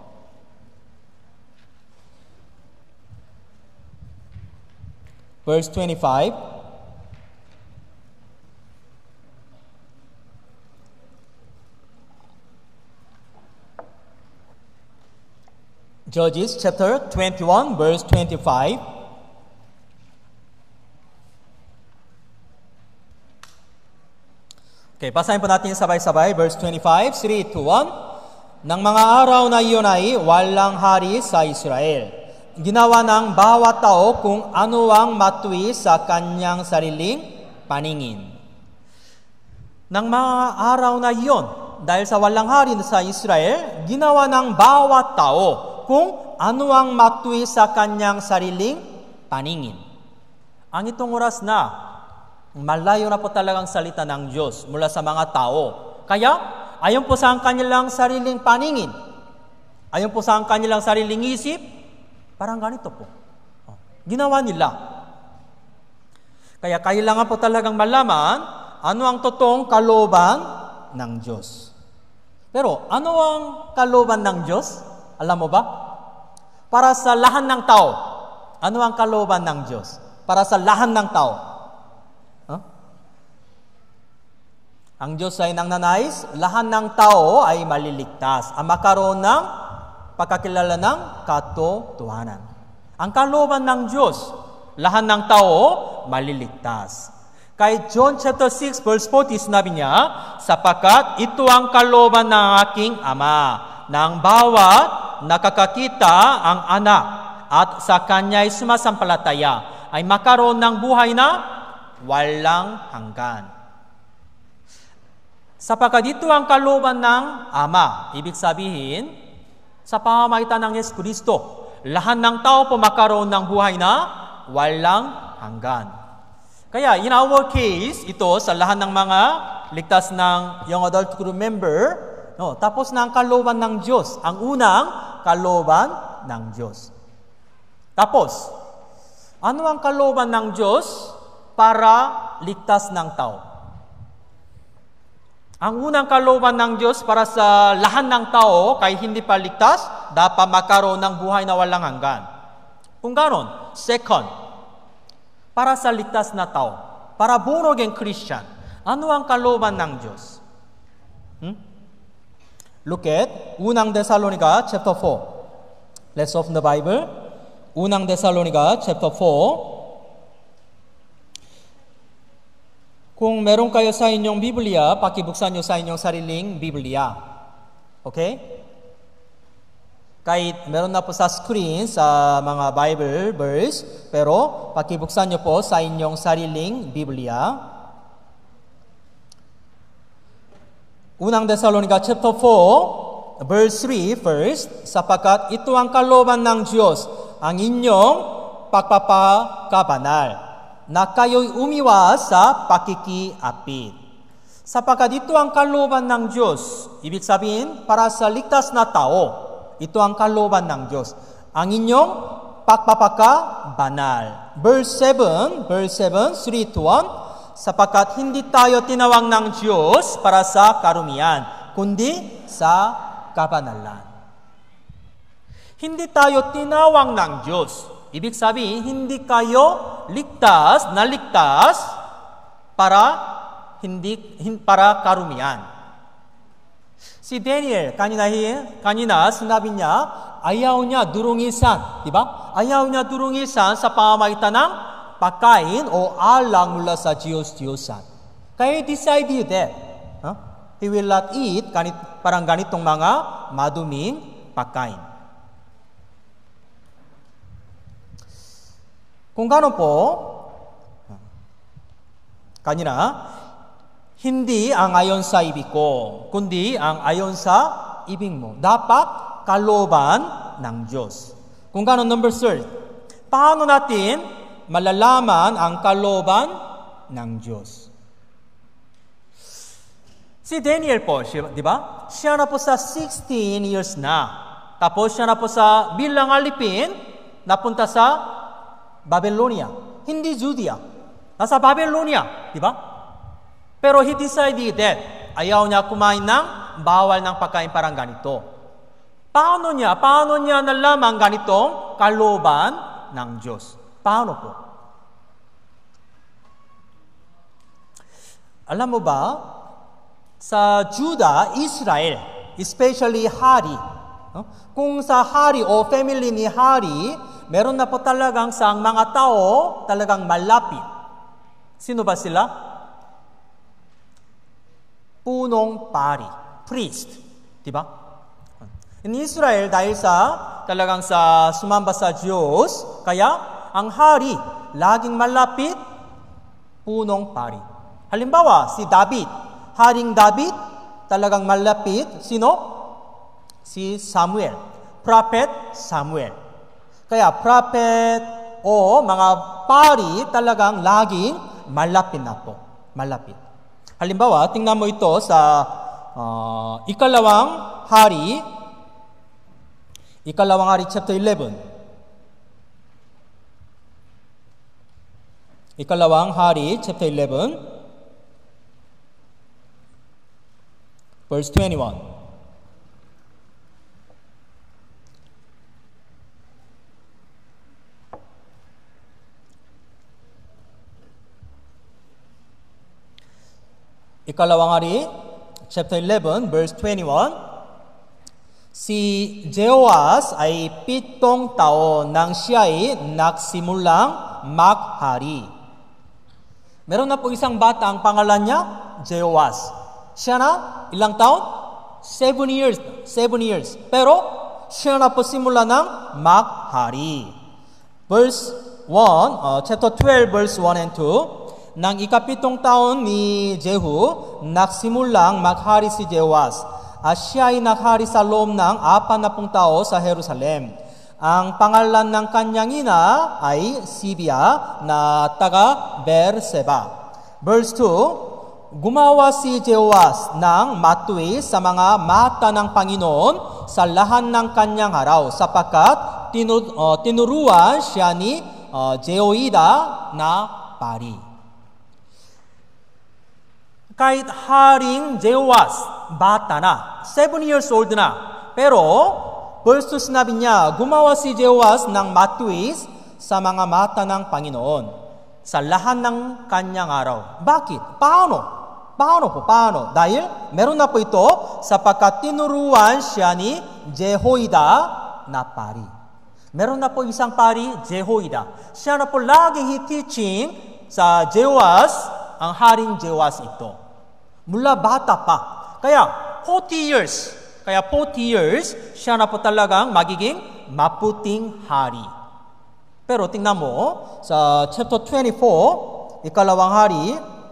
Verse 25. Judges chapter 21 verse 25. Okay, basahin po natin sabay-sabay verse 25, 3, 2, 1. Nang mga araw na iyon ay walang hari sa Israel. Ginawa ng bawat tao kung ano ang matuwi sa kanyang sariling paningin. Nang mga araw na iyon, dahil sa walang hari sa Israel, ginawa ng bawat tao kung ano ang matuwi sa kanyang sariling paningin. Ang itong oras na, malayo na po talagang salita ng Diyos mula sa mga tao. Kaya, ayon po sa kanilang sariling paningin, ayon po sa kanilang sariling isip, parang ganito po. Ginawa nila. Kaya kailangan po talagang malaman ano ang totoong kalooban ng Diyos. Pero ano ang kalooban ng Diyos? Alam mo ba? Para sa lahat ng tao. Ano ang kalooban ng Diyos? Para sa lahat ng tao. Ang Diyos ay nangnanais, lahat ng tao ay maliligtas. Ang makaroon ng pagkakilala ng katotohanan. Ang kalooban ng Diyos, lahat ng tao maliligtas. Kahit John chapter 6 verse 40 sinabi niya, sapagkat ito ang kalooban ng aking Ama, ng bawat nakakakita ang anak at sa kanya'y sumasampalataya ay makaroon ng buhay na walang hanggan. Sapagkat ito ang kalooban ng Ama. Ibig sabihin, sa pamamagitan ng Yesu Kristo, lahat ng tao po makaroon ng buhay na walang hanggan. Kaya in our case, ito sa lahat ng mga ligtas ng young adult group member, tapos na ang kalooban ng Diyos. Ang unang kalooban ng Diyos. Tapos, ano ang kalooban ng Diyos para ligtas ng tao? Ang unang kalooban ng Diyos para sa lahat ng tao, kahit hindi pa ligtas, dapat makaroon ng buhay na walang hanggan. Kung ganon, second, para sa ligtas na tao, para born again Christian, ano ang kalooban ng Diyos? Look at unang Thessalonica chapter 4. Let's open the Bible. Unang Thessalonica chapter 4. Kung meron kayo sa inyong Biblia, pakibuksan nyo sa inyong sariling Biblia. Okay? Kahit meron na po sa screen sa mga Bible verse, pero pakibuksan nyo po sa inyong sariling Biblia. Unang Thessalonica chapter 4, verse 3 first, sapagkat ito ang kalooban ng Diyos, ang inyong pagpapakabanal, na kayo'y umiwas sa pakikiapid. Sapagkat ito ang kalooban ng Diyos, ibig sabihin, para sa ligtas na tao, ito ang kalooban ng Diyos, ang inyong pagpapakabanal. Verse 7, 3 to 1, sapagkat hindi tayo tinawag ng Diyos para sa karumian, kundi sa kabanalan. Hindi tayo tinawag ng Diyos. Ibig sabihin, hindi kayo ligtas para karumian. Si Daniel, kanina sinabi niya, ayaw niya durungisan. Diba? Ayaw niya durungisan sa pamamagitan ng pagkain o alak mula sa Diyos-Diyosan. Kaya decide that he will not eat parang ganitong mga maduming pagkain. Kung gano'n po, kanina, hindi ang ayon sa ibig ko, kundi ang ayon sa ibig mo. Dapat kalooban ng Diyos. Kung gano'n, number 3, paano natin malalaman ang kalooban ng Diyos? Si Daniel po, di ba? Siya na po sa 16 years na. Tapos siya na po sa bilang alipin, napunta sa Babylonia. Hindi Judea. Nasa Babylonia, di ba? Pero he decided that ayaw niya kumain ng bawal ng pagkain parang ganito. Paano niya nalaman ganitong kalooban ng Diyos? Paano po? Alam mo ba, sa Juda, Israel, especially hari, kung sa hari o family ni hari, meron na po talagang sa mga tao talagang malapit. Sino ba sila? Punong pari, priest, di ba? In Israel, dahil talagang sa sumamba sa Diyos, kaya ang hari, laging malapit, punong pari. Halimbawa, si David, Haring David, talagang malapit, sino? Si Samuel, Prophet Samuel. Kaya prophet o mga pari talagang laging malapit na po. Malapit. Halimbawa, tingnan mo ito sa Ikalawang Hari chapter 11. Ikalawang Hari chapter 11 verse 21. Ikalawang Hari, chapter 11, verse 21. Si Jehoas ay 7 taon nang siya'y nagsimulang maghari. Meron na po isang bata, ang pangalan niya, Jehoas. Siya na, ilang taon? 7 years. Pero, siya na po simula ng maghari. Verse 1, chapter 12, verse 1 and 2. Nang ikapitong taon ni Jehu, nagsimulang maghari si Jehoas. At siya ay naghari sa loob ng 40 tao sa Jerusalem. Ang pangalan ng kanyang ina ay Sibia na taga Berseba. Verse 2, gumawa si Jehoas ng matuwid sa mga mata ng Panginoon sa lahat ng kanyang araw sapagkat tinuruan siya ni Jehoida na pari. Kahit haring Jehoas, bata na, 7 years old na, pero verse 2 sinabi niya, gumawa si Jehoas ng matuwid sa mga mata ng Panginoon sa lahat ng kanyang araw. Bakit? Paano? Dahil meron na po ito sapagkat tinuruan siya ni Jehoida na pari. Meron na po isang pari, Jehoida. Siya na po laging teaching sa Jehoas, ang haring Jehoas ito. Mula bata pa. Kaya 40 years, siya na po talagang magiging maputing hari. Pero tingnan mo, sa chapter 24, ikalawang hari,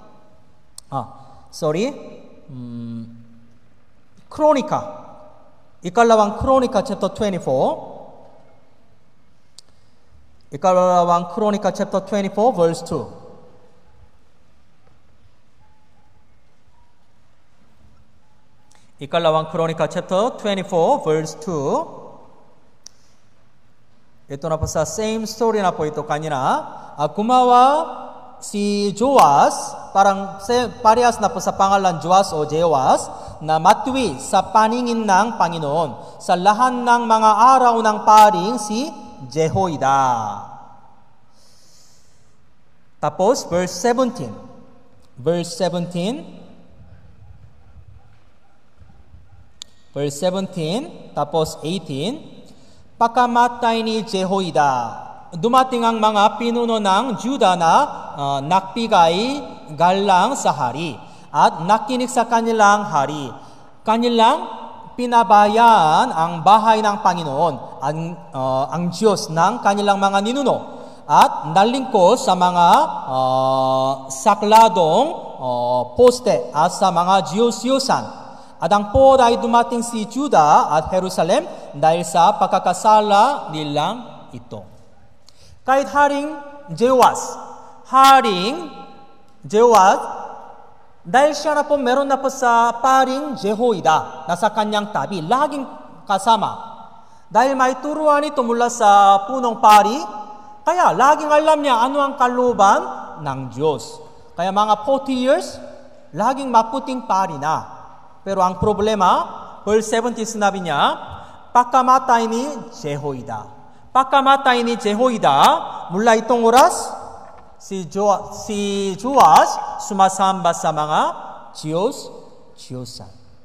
Kronika. Ikalawang Kronika, chapter 24. Ikalawang Kronika, chapter 24, verse 2. Ikalawang Kronika chapter 24 verse 2. Ito na po sa same story na po ito kanina. Gumawa si Joas, parehas na po sa pangalan Joas o Jehoas, na matuwid sa paningin ng Panginoon sa lahat ng mga araw ng paring si Jehoida. Tapos verse 17. Verse 17, tapos 18, pagkamatay ni Jehoida, dumating ang mga pinuno ng Juda na nagbigay galang sa hari at nakinig sa kanilang hari. Kanilang pinabayaan ang bahay ng Panginoon, ang Diyos ng kanilang mga ninuno at nalingkod sa mga sakladong poste at sa mga Diyos-Diyosan. At ang poda ay dumating si Juda at Jerusalem dahil sa pagkakasala nilang ito. Kahit haring Jehoas, dahil siya na po meron na po sa paring Jehoida na sa kanyang tabi, laging kasama. Dahil may turuan ito mula sa punong pari, kaya laging alam niya ano ang kalooban ng Diyos. Kaya mga 40 years, laging maputing pari na. Pero ang problema, verse 17 sinabi niya, pagkamatay ni Jehoida. Mula itong oras, si Joas sumasamba sa mga Diyos-Diyosan.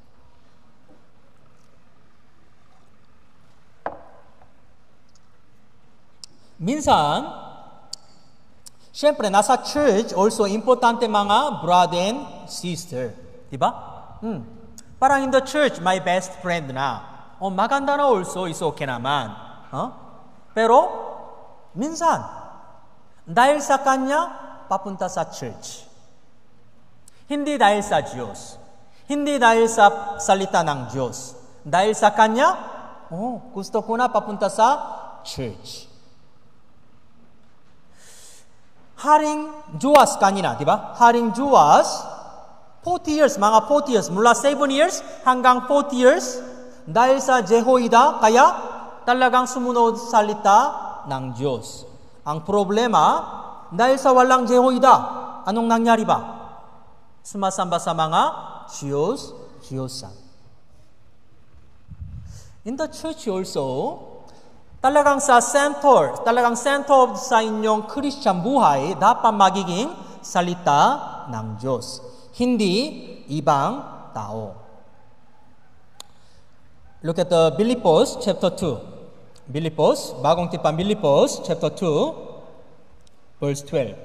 Minsan, syempre, nasa church, also importante mga brother and sister. Diba? Parang in the church, my best friend na. Maganda na also, is okay naman. Pero, minsan, dahil sa kanya, papunta sa church. Hindi dahil sa Diyos. Hindi dahil sa salita ng Diyos. Dahil sa kanya, gusto ko na papunta sa church. Haring Joas kanina, di ba? Haring Joas, 40 years, mula 7 years hanggang 40 years, dahil sa Jehoida, kaya talagang sumunod salita ng Diyos. Ang problema, dahil sa walang Jehoida, anong nangyari ba? Sumasamba sa mga Diyos-Diyosan. In the church also, talagang center sa inyong Christian buhay, dapat magiging salita ng Diyos. Hindi ibang tao. Look at Bilipos chapter 2. Bagong tipan Bilipos chapter 2 verse 12.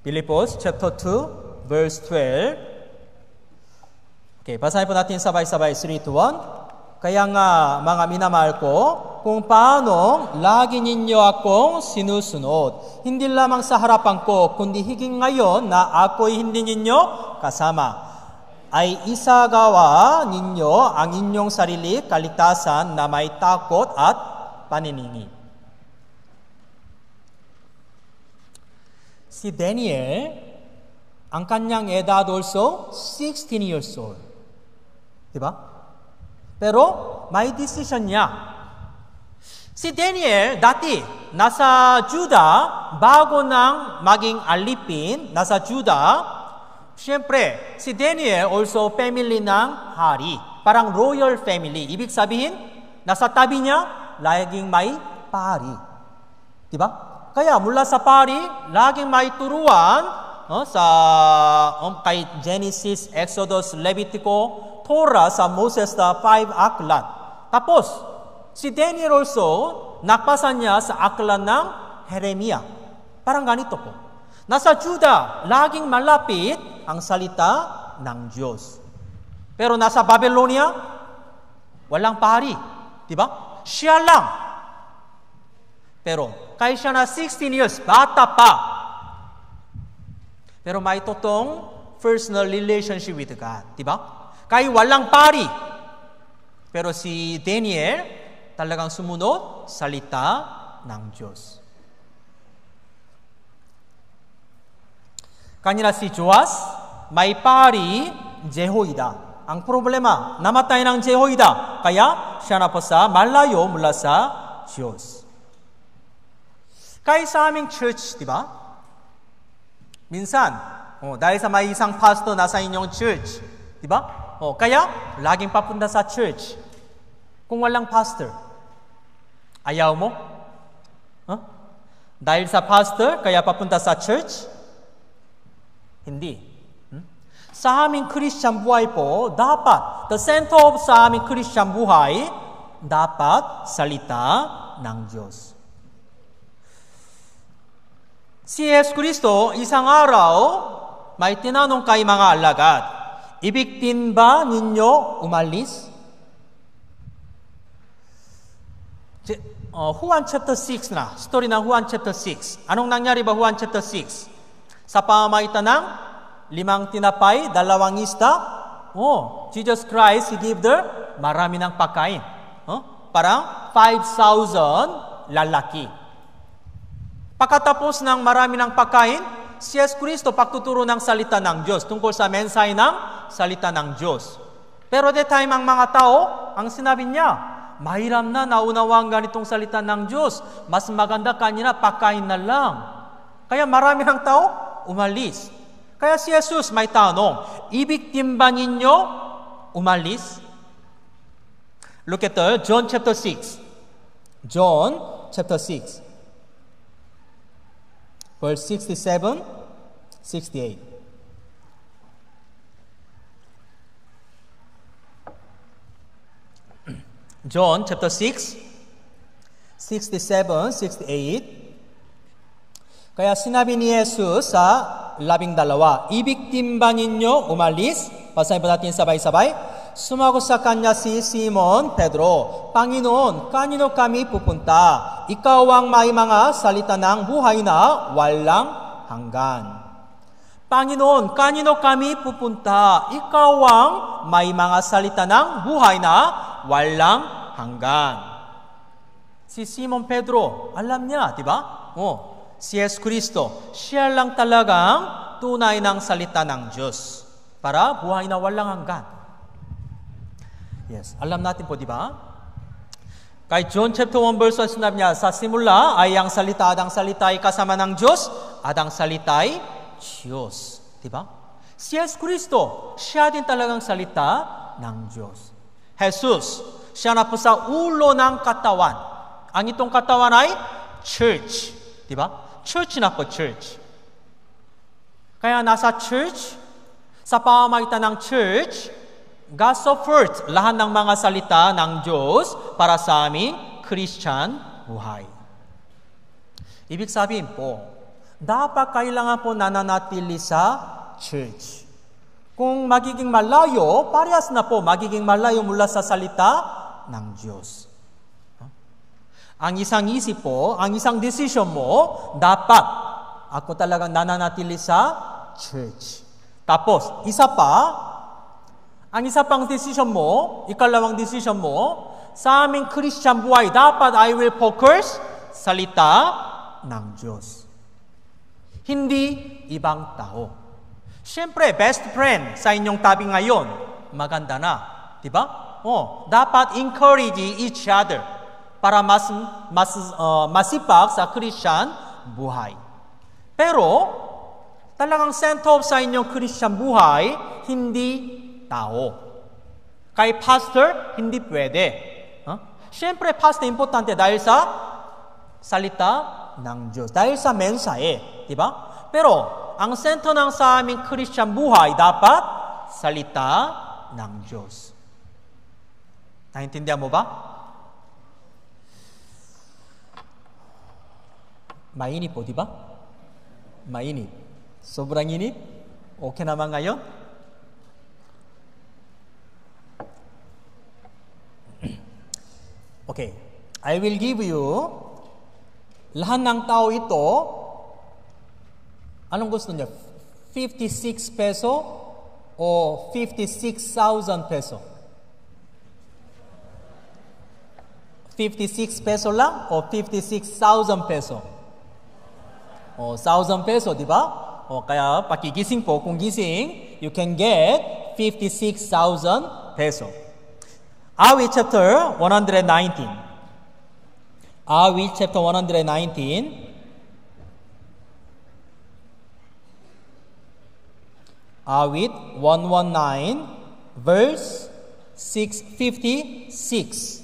Pilipos chapter 2 verse 12. Okay, basahin po natin sabay-sabay 3 to 1. Kaya nga mga minamahal ko, kung paano lagi ninyo akong sinusunod. Hindi lamang sa harapan ko, kundi higing ngayon na ako'y hindi ninyo kasama. Ay isagawa ninyo ang inyong sarili kaligtasan na may takot at paniningid. Si Daniel, ang kanyang edad also 16 years old. Diba? Pero may decision niya. Si Daniel dati nasa Juda bago nang maging alipin, nasa Juda. Siyempre, si Daniel also family ng hari. Parang royal family. Ibig sabihin, nasa tabi niya, laging may pari. Diba? Kaya mula sa pari, laging may turuan kay Genesis, Exodus, Levitico, Torah sa Moses na 5 aklat. Tapos, si Daniel also, nakpasa niya sa aklat ng Jeremiah. Parang ganito po. Nasa Juda, laging malapit ang salita ng Diyos. Pero nasa Babylonia, walang pari. Diba? Siya lang. Pero, kahit siya na 16 years, bata pa. Pero may totoong personal relationship with God. Diba? Kahit walang pari. Pero si Daniel, talagang sumunod salita ng Diyos. Kanina si Joas, may pari, Jehoiada. Ang problema, namatay ng Jehoiada. Kaya siya na po sa malayo mula sa Diyos. Kaya sa aming church, di ba? Minsan, dahil sa may isang pastor na sa inyong church, di ba? Kaya, laging papunta sa church. Kung walang pastor, ayaw mo? Dahil sa pastor, kaya papunta sa church? Hindi. Sa aming Christian buhay po, dapat, the center of sa aming Christian buhay, dapat salita ng Diyos. Si Yesu Kristo, isang araw, may tinanong kay mga alagad, ibig din ba ninyo umalis? Juan chapter 6 na. Story ng Juan chapter 6. Anong nangyari ba Juan chapter 6? Sa pamamagitan ng 5 tinapay, 2 isda, Jesus Christ, He gave there marami ng pagkain. Parang 5,000 lalaki. Pagkatapos ng marami ng pagkain, si Yesu Kristo pagtuturo ng salita ng Diyos tungkol sa mensahe ng salita ng Diyos. Pero that time ang mga tao, ang sinabi niya, mahiram na naunawang ganitong salita ng Diyos. Mas maganda kanina, pagkain na lang. Kaya marami ng tao, umalis. Kaya si Jesus may tanong, ibig din ba ninyo umalis? Look at John chapter 6. John chapter 6. Verse 67, 68. John chapter 6, 67, 68. Kaya sinabi ni Jesus sa 12, ibig din ba ninyo umalis? Basahin po natin sabay-sabay. Sumagot sa kanya si Simon Pedro, Panginoon, kanino kami pupunta? Ikaw ang may mga salita ng buhay na walang hanggan. Panginoon, kanino kami pupunta? Ikaw ang may mga salita ng buhay na walang hanggan. Si Simon Pedro, alam niya, di ba? Si Yesu Kristo, siya lang talagang tunay ng salita ng Diyos para buhay na walang hanggan. Yes, alam natin po, di ba? Kay John chapter 1 verse 1 sinabi niya, sa simula ay ang salita at ang salita ay kasama ng Diyos at ang salita ay Diyos. Di ba? Si Yesu Kristo, siya din talagang salita ng Diyos. Jesus, siya na po sa ulo ng katawan. Ang itong katawan ay church. Di ba? Church na po, church. Kaya nasa church, sa pamamagitan ng church, God so first, lahat ng mga salita ng Diyos para sa aming Christian buhay. Ibig sabihin po, dapat kailangan po nananatili sa church. Kung magiging malayo, parehas na po, magiging malayo mula sa salita ng Diyos. Ang isang isip po, ang isang decision mo, dapat ako talagang nananatili sa church. Tapos, ang isa pang decision mo, ikalawang decision mo, sa aming Christian buhay, dapat I will focus salita ng Diyos. Hindi ibang tao. Siyempre, best friend sa inyong tabi ngayon, maganda na. Diba? Dapat encourage each other para masipag sa Christian buhay. Pero, talagang center sa inyong Christian buhay, hindi tao. Kay pastor, hindi pwede. Siyempre, pastor, importante dahil sa salita ng Diyos. Dahil sa mensahe. Diba? Pero, ang center ng sa aming Christian buhay, dapat salita ng Diyos. Naintindihan mo ba? Mainit po, diba? Mainit. Sobrang init? Okay naman ngayon? Okay. I will give you lahat ng tao ito, anong gusto niya? 56 peso o 56,000 peso? 56 peso lang o 56,000 peso? 1,000 peso, di ba? Kaya pakigising po, kung gising, you can get 56,000 peso. Awit chapter 119. Awit chapter 119. Awit 119 verse 656.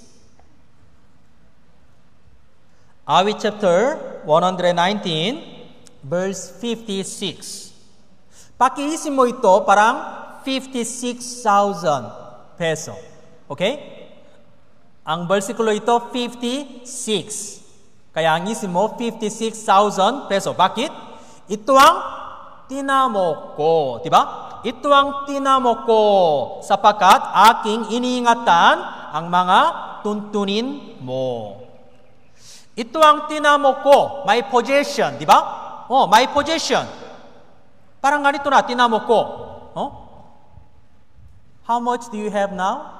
Awit chapter 119 verse 56. Pakiisip mo ito parang 56,000 peso. Okay? Ang versikulo ito, 56. Kaya ang isip mo, 56,000 peso. Bakit? Ito ang tinamo ko. Diba? Ito ang tinamo ko sapagkat aking iniingatan ang mga tuntunin mo. Ito ang tinamo ko. My possession. Diba? My possession. Parang ganito na, tinamo ko. How much do you have now?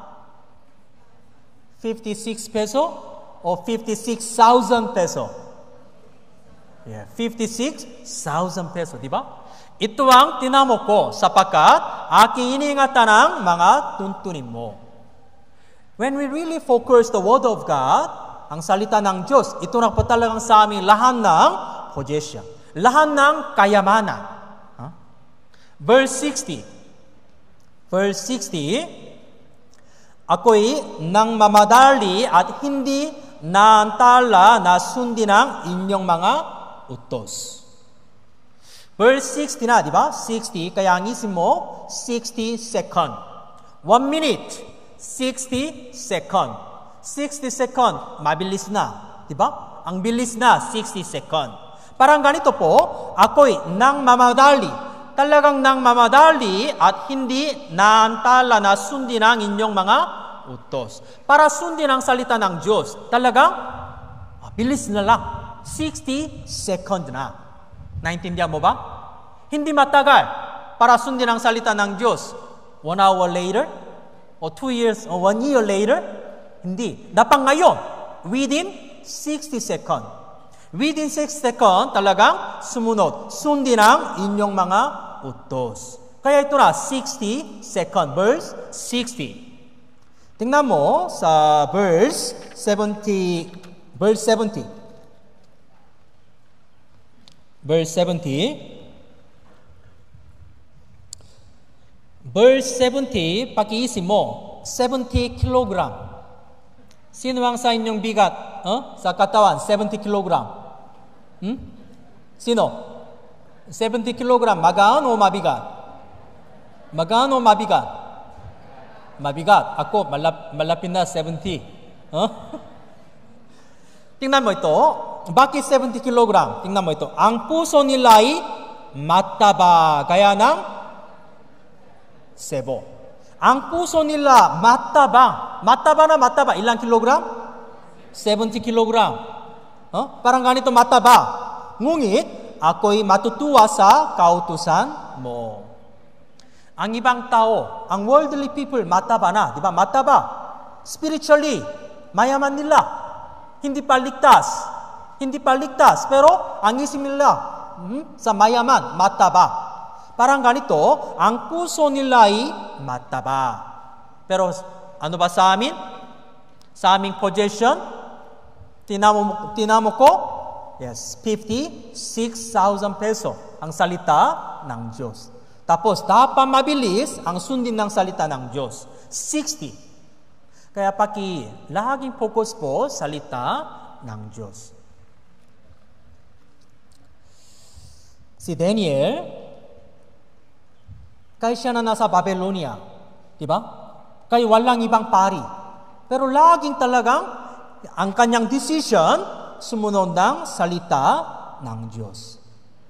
56 peso or 56,000 peso? Yeah, 56,000 peso, di ba? Ito ang tinamo ko sapagkat aking iniingatan ang mga tuntunin mo. When we really focus the Word of God, ang salita ng Diyos, ito na po talagang sa amin lahat ng possession, lahat ng kayamanan. Verse 60. Verse 60, ako'y nang mamadali at hindi naantala na sundin ang inyong mga utos. Verse 60 na, di ba? 60, kaya ang isip mo, 60 second. 1 minute, 60 second. 60 second, mabilis na. Di ba? Ang bilis na, 60 second. Parang ganito po, ako'y nang mamadali. Talagang nang mamadali at hindi naantala na sundin ang inyong mga utos. Para sundin ang salita ng Diyos, talagang bilis na lang. 60 second na. Naintindihan mo ba? Hindi matagal para sundin ang salita ng Diyos. 1 hour later, or 2 years, or 1 year later, hindi. Dapat ngayon, within 60 second. Within 6 second, talagang sumunod. Sundin ang inyong mga utos. Kaya ito na, 60 second. Verse 60. Tingnan mo sa verse 70. Verse 70. Verse 70. Verse 70, pakiisip mo, 70 kilogram. Sino ang sa inyong bigat? Sa katawan, 70 kilogram. Sino? 70 kilogram, magaan o mabigat? Magaan o mabigat? Mabigat. Ako, malapit na 70. Tingnan mo ito. bakit 70 kilogram? Tingnan mo ito. Ang puso nila ay mataba, gaya ng sebo. Ang puso nila mataba. Mataba. Ilang kilogram? 70 kilogram. Parang ganito mataba. Ngunit, ako'y matutuwa sa kautusan mo. Ang ibang tao, ang worldly people, mataba na. Di ba? Mataba. Spiritually, mayaman nila. Hindi pa ligtas. Pero, ang isip nila, sa mayaman, mataba. Parang ganito, ang puso nila ay mataba. Pero, ano ba sa amin? Sa aming possession, tinamo ko, yes, 56,000 peso ang salita ng Diyos. Tapos, dapat mabilis ang sundin ng salita ng Diyos. 60. Kaya laging focus po salita ng Diyos. Si Daniel, kaya siya na nasa Babylonia. Diba? Kaya walang ibang pari. Pero laging talagang ang kanyang decision, sumunod ng salita ng Diyos.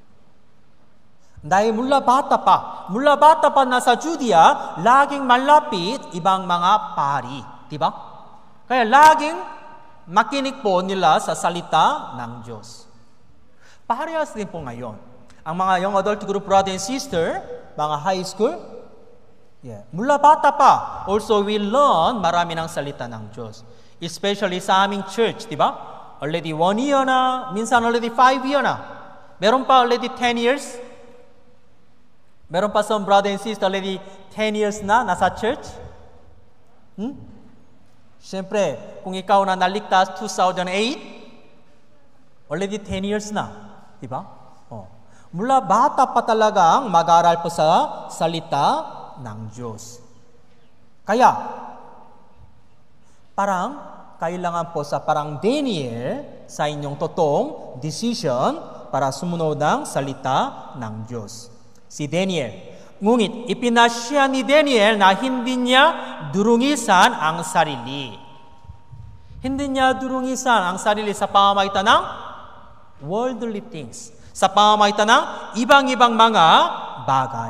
Dahil mula bata pa nasa Judea, laging malapit ibang mga pari. Diba? Kaya laging makinig po nila sa salita ng Diyos. Parehas din po ngayon. Ang mga young adult group brother and sister, mga high school, mula bata pa, also we learn marami ng salita ng Diyos. Especially sa aming church, diba? Already 1 year na, minsan already 5 year na. Meron pa already 10 years. Meron pa some brother and sister already 10 years na nasa church. Siyempre, kung ikaw na naligtas 2008, already 10 years na. Diba? Mula bata pa talagang mag-aral po sa salita ng Diyos. Kaya, parang kailangan po sa parang Daniel sa inyong totoong decision para sumunod ng salita ng Diyos. Si Daniel. Ngunit ipinasya ni Daniel na hindi niya durungisan ang sarili. Hindi niya durungisan ang sarili sa pamamagitan ng worldly things. Sa pamamagitan ng ibang-ibang mga bagay.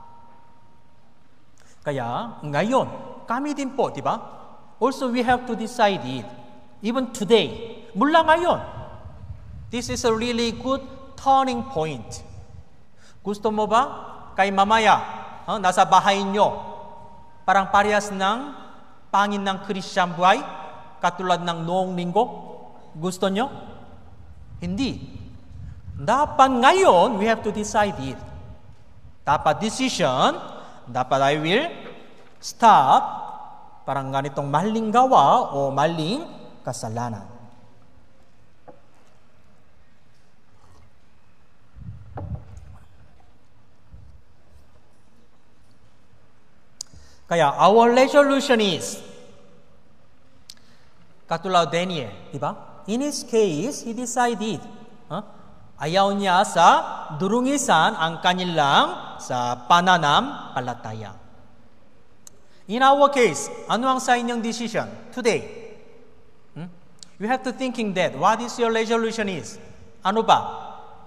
Kaya ngayon, kami din po, di ba? Also, we have to decide it. Even today, mula ngayon, this is a really good turning point. Gusto mo ba? Kay mamaya, nasa bahay nyo, parang parehas ng pangin ng Christian buhay, katulad ng noong linggo? Gusto nyo? Hindi. Dapat ngayon, we have to decide it. Dapat decision, dapat I will stop parang ganitong maling gawa o maling kasalanan. Kaya our resolution is katulad Daniel, di ba? In his case, he decided, ayaw niya sa durungisan ang kanilang sa pananampalataya. In our case, ano ang sa inyong decision today? You have to thinking that what is your resolution is? Ano ba?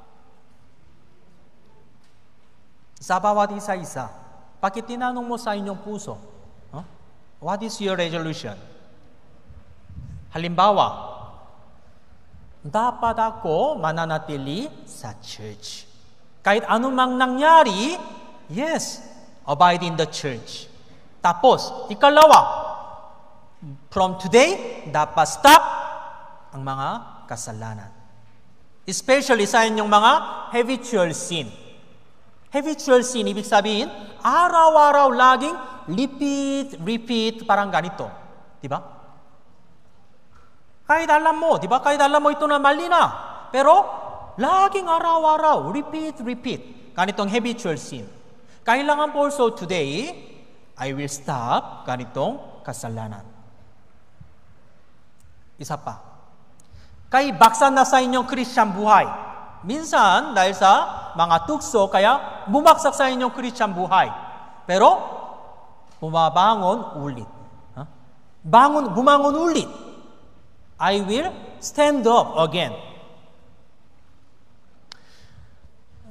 Sa bawat isa-isa. Bakit tinanong mo sa inyong puso? What is your resolution? Halimbawa, dapat ako mananatili sa church. Kahit anumang nangyari, yes, abide in the church. Tapos, ikalawa, from today, dapat stop ang mga kasalanan. Especially sa inyong mga habitual sin. Habitual sin, ibig sabihin, araw-araw laging repeat, parang ganito. Diba? Kahit alam mo, diba? Kahit alam mo ito na mali na. Pero, laging araw-araw, repeat. Ganitong habitual sin. Kailangan po also today, I will stop ganitong kasalanan. Isa pa. Kay baksan na sa inyong Christian buhay. Minsan, dahil sa mga tukso, kaya bumagsak sa inyong Christian buhay. Pero, bumabangon ulit. Bumangon ulit. I will stand up again.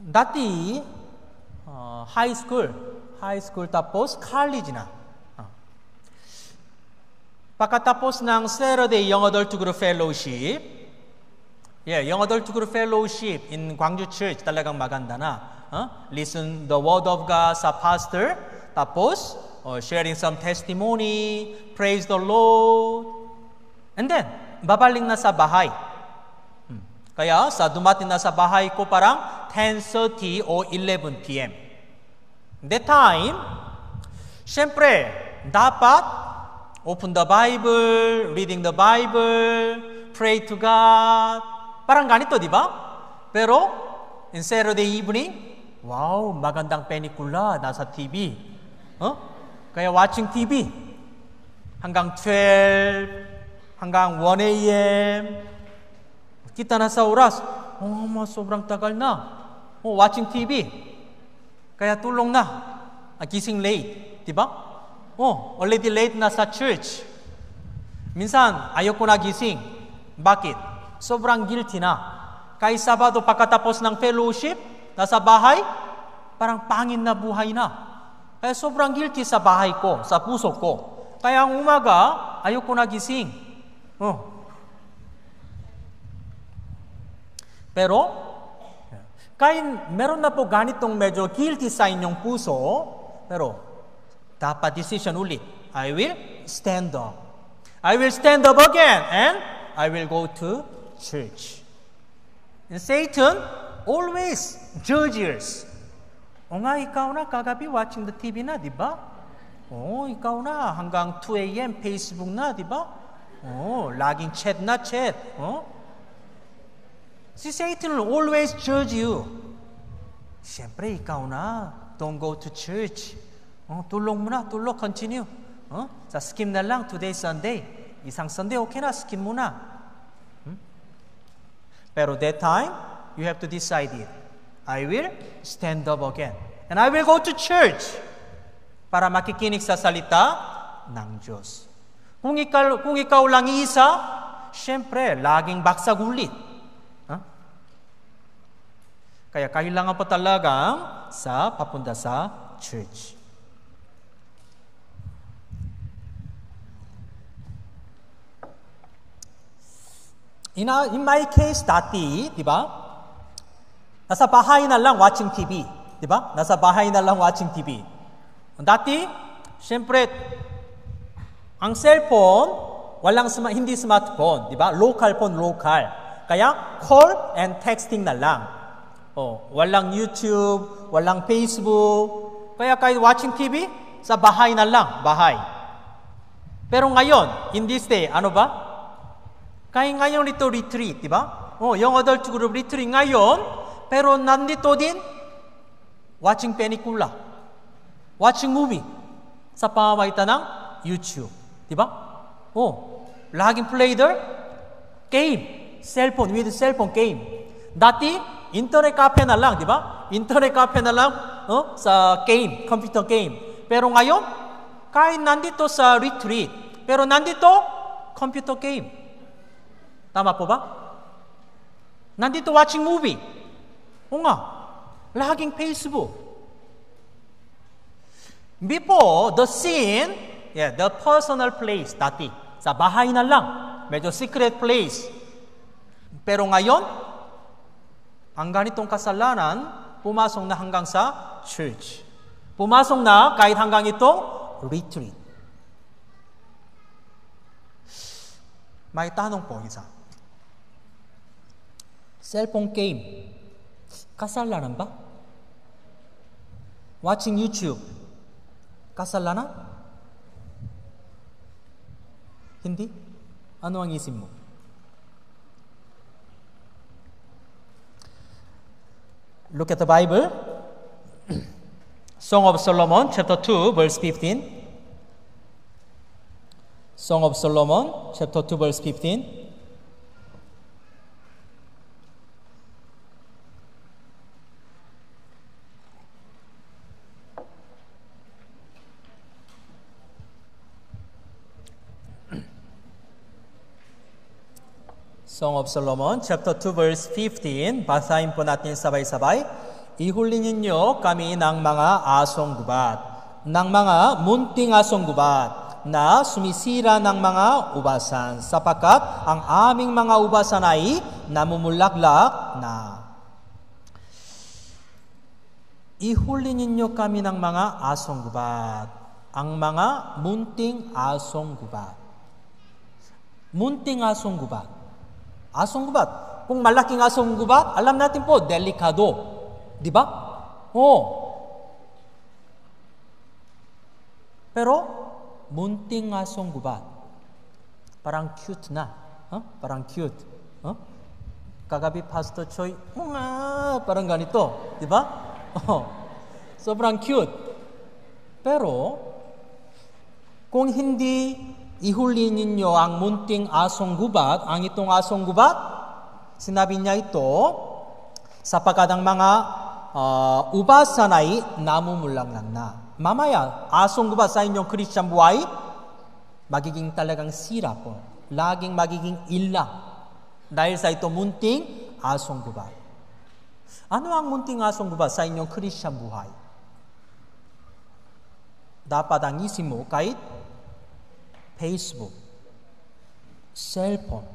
dati high school tapos college na. Pagkatapos ng Saturday Young Adult Group Fellowship, Young Adult Group Fellowship in Gwangju Church talagang maganda na. Listen the word of God sa pastor, tapos sharing some testimony, praise the Lord, and then babaling na sa bahay. Kaya sa dumating na sa bahay ko parang 10:30 o 11 p.m. That time, syempre, dapat open the Bible, reading the Bible, pray to God. Parang ganito, di ba? Pero, in Saturday evening, wow, magandang pelikula nasa TV. Kaya watching TV. Hanggang 12, hanggang 1 a.m., kita na sa oras, sobrang tagal na. Watching TV. Kaya tulong na. Gising late. Diba? Already late na sa church. Minsan, ayoko na gising. Bakit? Sobrang guilty na. Kaya Sabado pagkatapos ng fellowship, nasa bahay, parang pangin na buhay na. Kaya sobrang guilty sa bahay ko, sa puso ko. Kaya ang umaga, ayoko na gising. Pero, kahit meron na po ganitong medyo guilty sa inyong puso, pero dapat decision ulit. I will stand up. I will stand up again and I will go to church. And Satan always judges. Nga, ikaw na kagabi watching the TV na, di ba? Ikaw na hanggang 2 a.m. Facebook na, di ba? laging chat na chat. Si Satan will always judge you. Siyempre, ikaw na. Don't go to church. Tulong mo na, tulong, continue. Sa skip na lang, today Sunday. Isang Sunday, okay na, skip mo na. Pero that time, you have to decide it. I will stand up again. And I will go to church para makikinig sa salita ng Diyos. Kung ikaw lang isa, siyempre, laging baksagulit. Kaya kailangan pa talagang papunta sa church. In my case, dati, di ba? Nasa bahay na lang watching TV. Di ba? Nasa bahay na lang watching TV. Dati, siyempre, ang cellphone, hindi smartphone. Di ba? Local phone, local. Kaya, call and texting na lang. Walang YouTube, walang Facebook. Kaya kahit watching TV, sa bahay na lang, bahay. Pero ngayon, in this day, ano ba? Kaya ngayon ito retreat, di ba? Young adult group retreat ngayon, pero nandito din, watching pelikula, watching movie, sa pamamagitan ng YouTube, di ba? Laging play there, game, cellphone, with cellphone game. Dati, internet cafe na lang, di ba? Internet cafe na lang sa game, computer game. Pero ngayon, kahit nandito sa retreat, pero nandito, computer game. Tama po ba? Nandito watching movie. Laging Facebook. Before, the scene, the personal place, dati, sa bahay na lang, medyo secret place. Pero ngayon, ang ganitong kasalanan, pumasok na hanggang sa church. Pumasok na kahit hanggang itong retreat. May tanong po isa. Cellphone game, kasalanan ba? Watching YouTube, kasalanan? Hindi? Ano ang isip mo? Look at the Bible. Song of Solomon, chapter 2, verse 15. Song of Solomon, chapter 2, verse 15. Song of Solomon, chapter 2, verse 15. Basahin po natin sabay-sabay. Ihulininyo kami ng mga asong gubat, ng mga munting asong gubat na sumisira ng mga ubasan, sapagkat ang aming mga ubasan ay namumulaklak na. Ihuli ninyo kami ng mga asong gubat, ang mga munting asong gubat. Munting asong gubat. Asong gubat. Kung malaking asong gubat, alam natin po, delikado. Di ba? Oo. Pero, munting asong gubat. Parang cute na. Parang cute. Kagabi, Pastor Choi, parang ganito. Di ba? Sobrang cute. Pero, kung hindi ihuli ninyo ang munting asong gubat, ang itong asong gubat, sinabi niya ito, sapagkat ang mga ubasan ay namumulaklak na. Mamaya, asong gubat sa inyong Christian buhay, magiging talagang sira po. Laging magiging ilang. Dahil sa ito munting asong gubat. Ano ang munting asong gubat sa inyong Christian buhay? Dapat ang isip mo kahit Facebook, cellphone,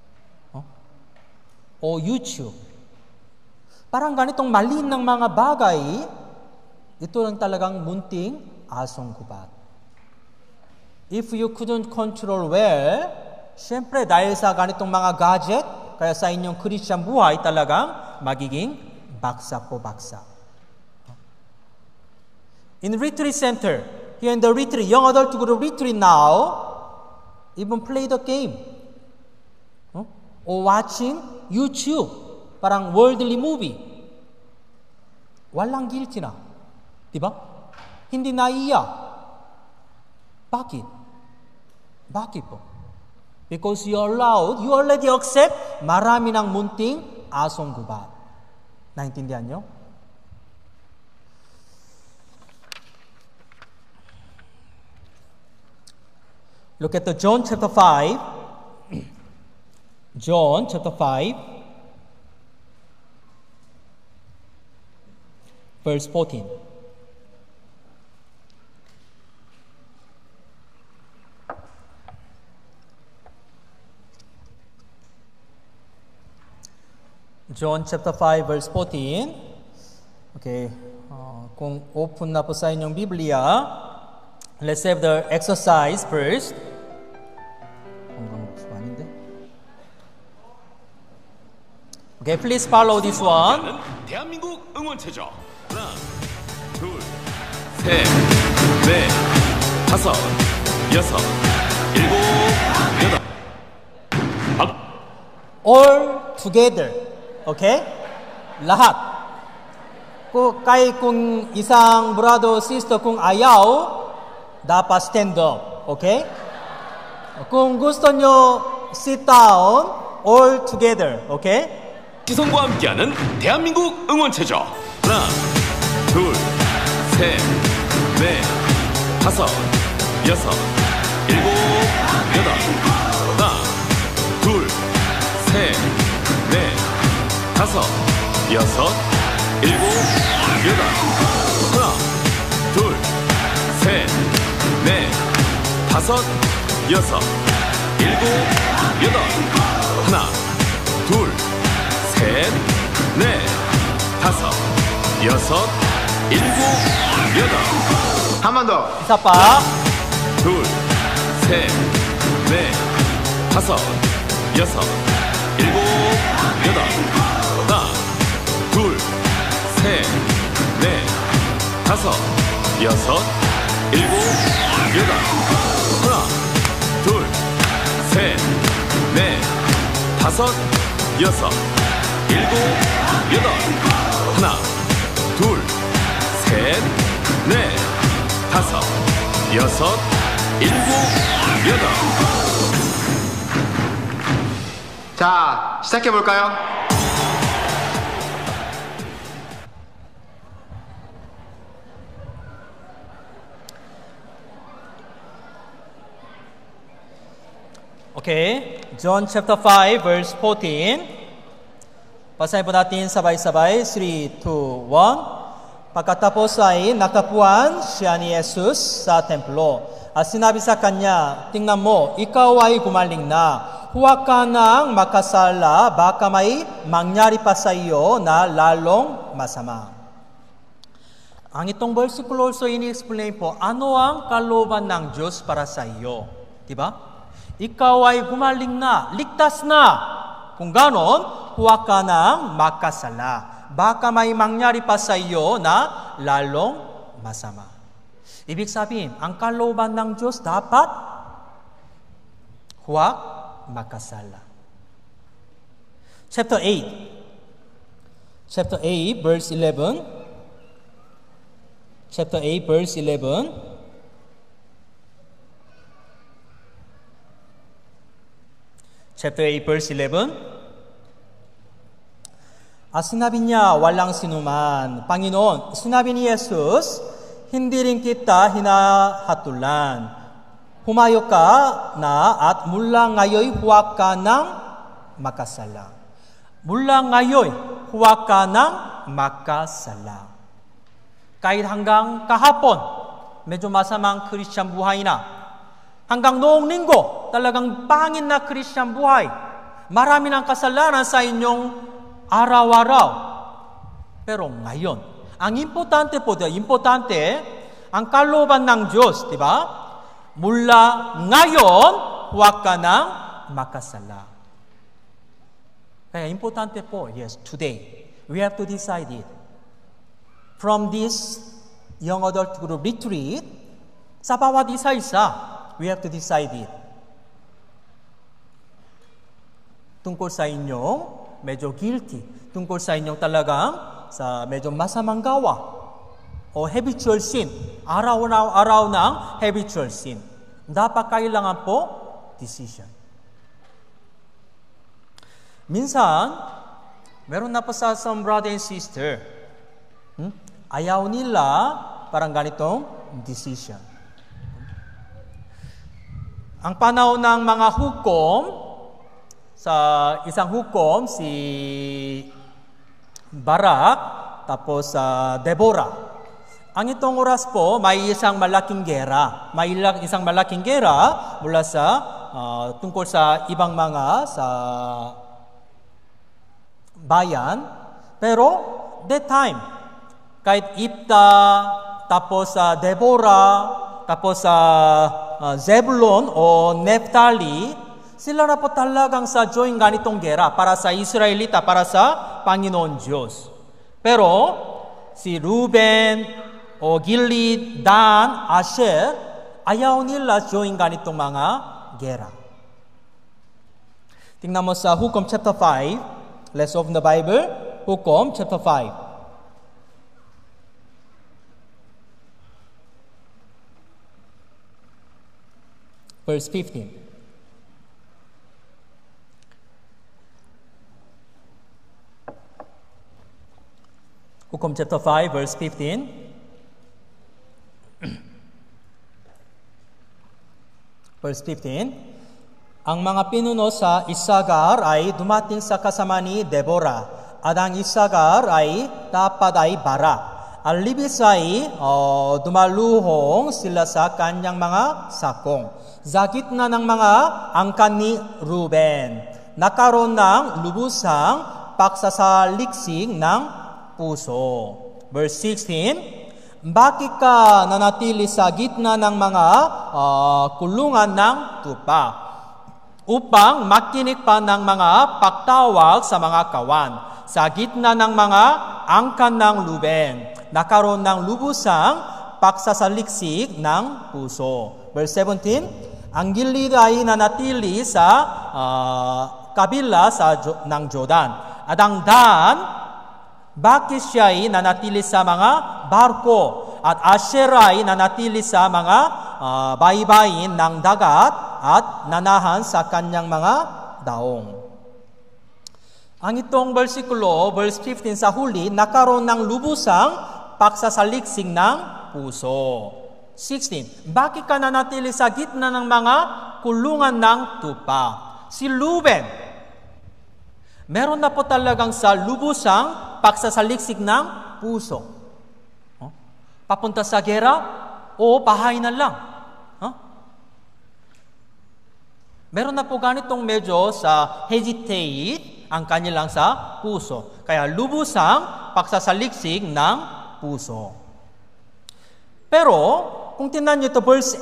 o YouTube. Parang ganitong mali ng mga bagay, ito lang talagang munting asong gubat. If you couldn't control well, syempre dahil sa ganitong mga gadget, kaya sa inyong Christian buhay talagang magiging baksak po baksak. In retreat center, here in the retreat, young adult group retreat now, even play the game. Or watching YouTube. Parang worldly movie. Walang guilty na. Diba? Hindi naiya. Bakit? Bakit po? Because you are allowed, you already accept, marami ng munting asong gubat. Naintindihan nyo? Look at the John chapter 5. John chapter 5, verse 14. John chapter 5, verse 14. Okay. Kung open na po sa inyong Biblia, let's have the exercise first. Okay, please follow this one. 대한민국 응원체죠. 하나, 둘, 셋, 넷, 다섯, 여섯, 일곱, 여덟. All together. Okay? Lahat. Kung isang brother, sister, kung ayaw, dapat stand up. Okay? Kung gusto nyo sit down, all together. Okay? 시선과 함께하는 대한민국 응원체죠. 하나, 둘, 셋, 넷, 다섯, 여섯, 일곱, 여덟. 하나, 둘, 셋, 넷, 다섯, 여섯, 일곱, 여덟. 하나, 둘, 셋, 넷, 다섯, 여섯, 일곱, 여덟. 하나, 둘, 셋, 넷, 다섯, 여섯, 일곱, 여덟. 한 번 더. 이사빠. 둘, 셋, 넷, 다섯, 여섯, 일곱, 여덟. 하나, 둘, 셋, 넷, 다섯, 여섯, 일곱, 여덟. 하나, 둘, 셋, 넷, 다섯, 여섯, 일곱, 여덟. 하나, 둘, 셋, 넷, 다섯, 여섯, 일곱, 여덟. 자, 시작해볼까요? Okay, John chapter 5, verse 14. Basahin po natin sabay-sabay. 3, 2, 1. Pagkatapos ay nagtapuan siya ni Jesus sa templo. At sinabi sa kanya, tingnan mo, ikaw ay gumaling na. Huwag ka nang makasala, baka may mangyari pa sa iyo na lalong masama. Ang itong versikulo also ini-explain po, ano ang kalooban ng Diyos para sa iyo? Diba? Ikaw ay gumaling na, ligtas na. Kung ganon, huwag ka nang makasala. Baka may mangyari pa sa iyo na lalong masama. Ibig sabihin, ang kalooban ng Diyos dapat huwag makasala. Chapter 8, verse 11. Chapter 8, verse 11. Chapter 8, verse 11. At sinabi niya, walang sinuman. Panginoon, sinabi ni Jesus, hindi rin kita hinahatulan. Humayo ka na at mula ngayon huwag ka nang makasala. Mula ngayon huwag ka nang makasala. Kahit hanggang kahapon, medyo masamang Christian buhay na. Hanggang noong linggo, talagang pangit na Christian buhay. Marami ng kasalanan sa inyong araw-araw. Pero ngayon, ang importante po, ang kalooban ng Diyos, di ba? Mula ngayon, huwag ka nang makasala. Kaya importante po, yes, today, we have to decide it. From this young adult group retreat, sa bawat isa-isa, we have to decide it. Tungkol sa inyong medyo guilty, tungkol sa inyong talagang sa medyo masamang gawa, o habitual sin, araw ng habitual sin. Dapat kailangan po decision. Minsan, meron na pa sa some brother and sister, ayaw nila parang ganitong decision. Ang panahon ng mga hukom, sa isang hukom, si Barak, tapos Deborah. Ang itong oras po, may isang malaking gera. May isang malaking gera mula sa tungkol sa ibang mga sa bayan. Pero that time, kahit Ipta, tapos Deborah, tapos Zebulon o Naphtali, sila na po talagang sa join ganitong gera para sa Israelita, para sa Panginoon Diyos. Pero si Ruben o Gilead, Dan, Asher, ayaw nila join ganitong mga gera. Tingnan mo sa Hukom chapter 5, let's open the Bible, Hukom chapter 5. Verse 15. Hukom chapter 5, verse 15. Verse 15. Ang mga pinuno sa Isagar ay dumating sa kasama ni Deborah. At ang Isagar ay dapat ay Barak. Ang Libis ay dumaluhong sila sa kanyang mga sakong. Sa gitna ng mga angkan ni Ruben, nakaroon ng lubusang pagsasaliksik ng puso. Verse 16, bakit ka nanatili sa gitna ng mga kulungan ng tupa upang makinig pa ng mga pagtawag sa mga kawan? Sa gitna ng mga angkan ng Ruben, nakaroon ng lubusang pagsasaliksik ng puso. Verse 17, ang Gilead ay nanatili sa kabila ng Jordan. At ang Dan, bakit siya ay nanatili sa mga barko? At Asher ay nanatili sa mga baybayin ng dagat at nanahan sa kanyang mga daong. Ang itong versikulo, verse 15 sa huli, nakaroon ng lubusang pagsasaliksik ng puso. 16. Bakit ka nanatili sa gitna ng mga kulungan ng tupa? Si Ruben, Meron na po talagang sa lubusang pagsasaliksik ng puso. Papunta sa gera o bahay na lang. Meron na po ganitong medyo sa hesitate ang kanilang sa puso. Kaya lubusang pagsasaliksik ng puso. Pero, kung tingnan nyo ito, verse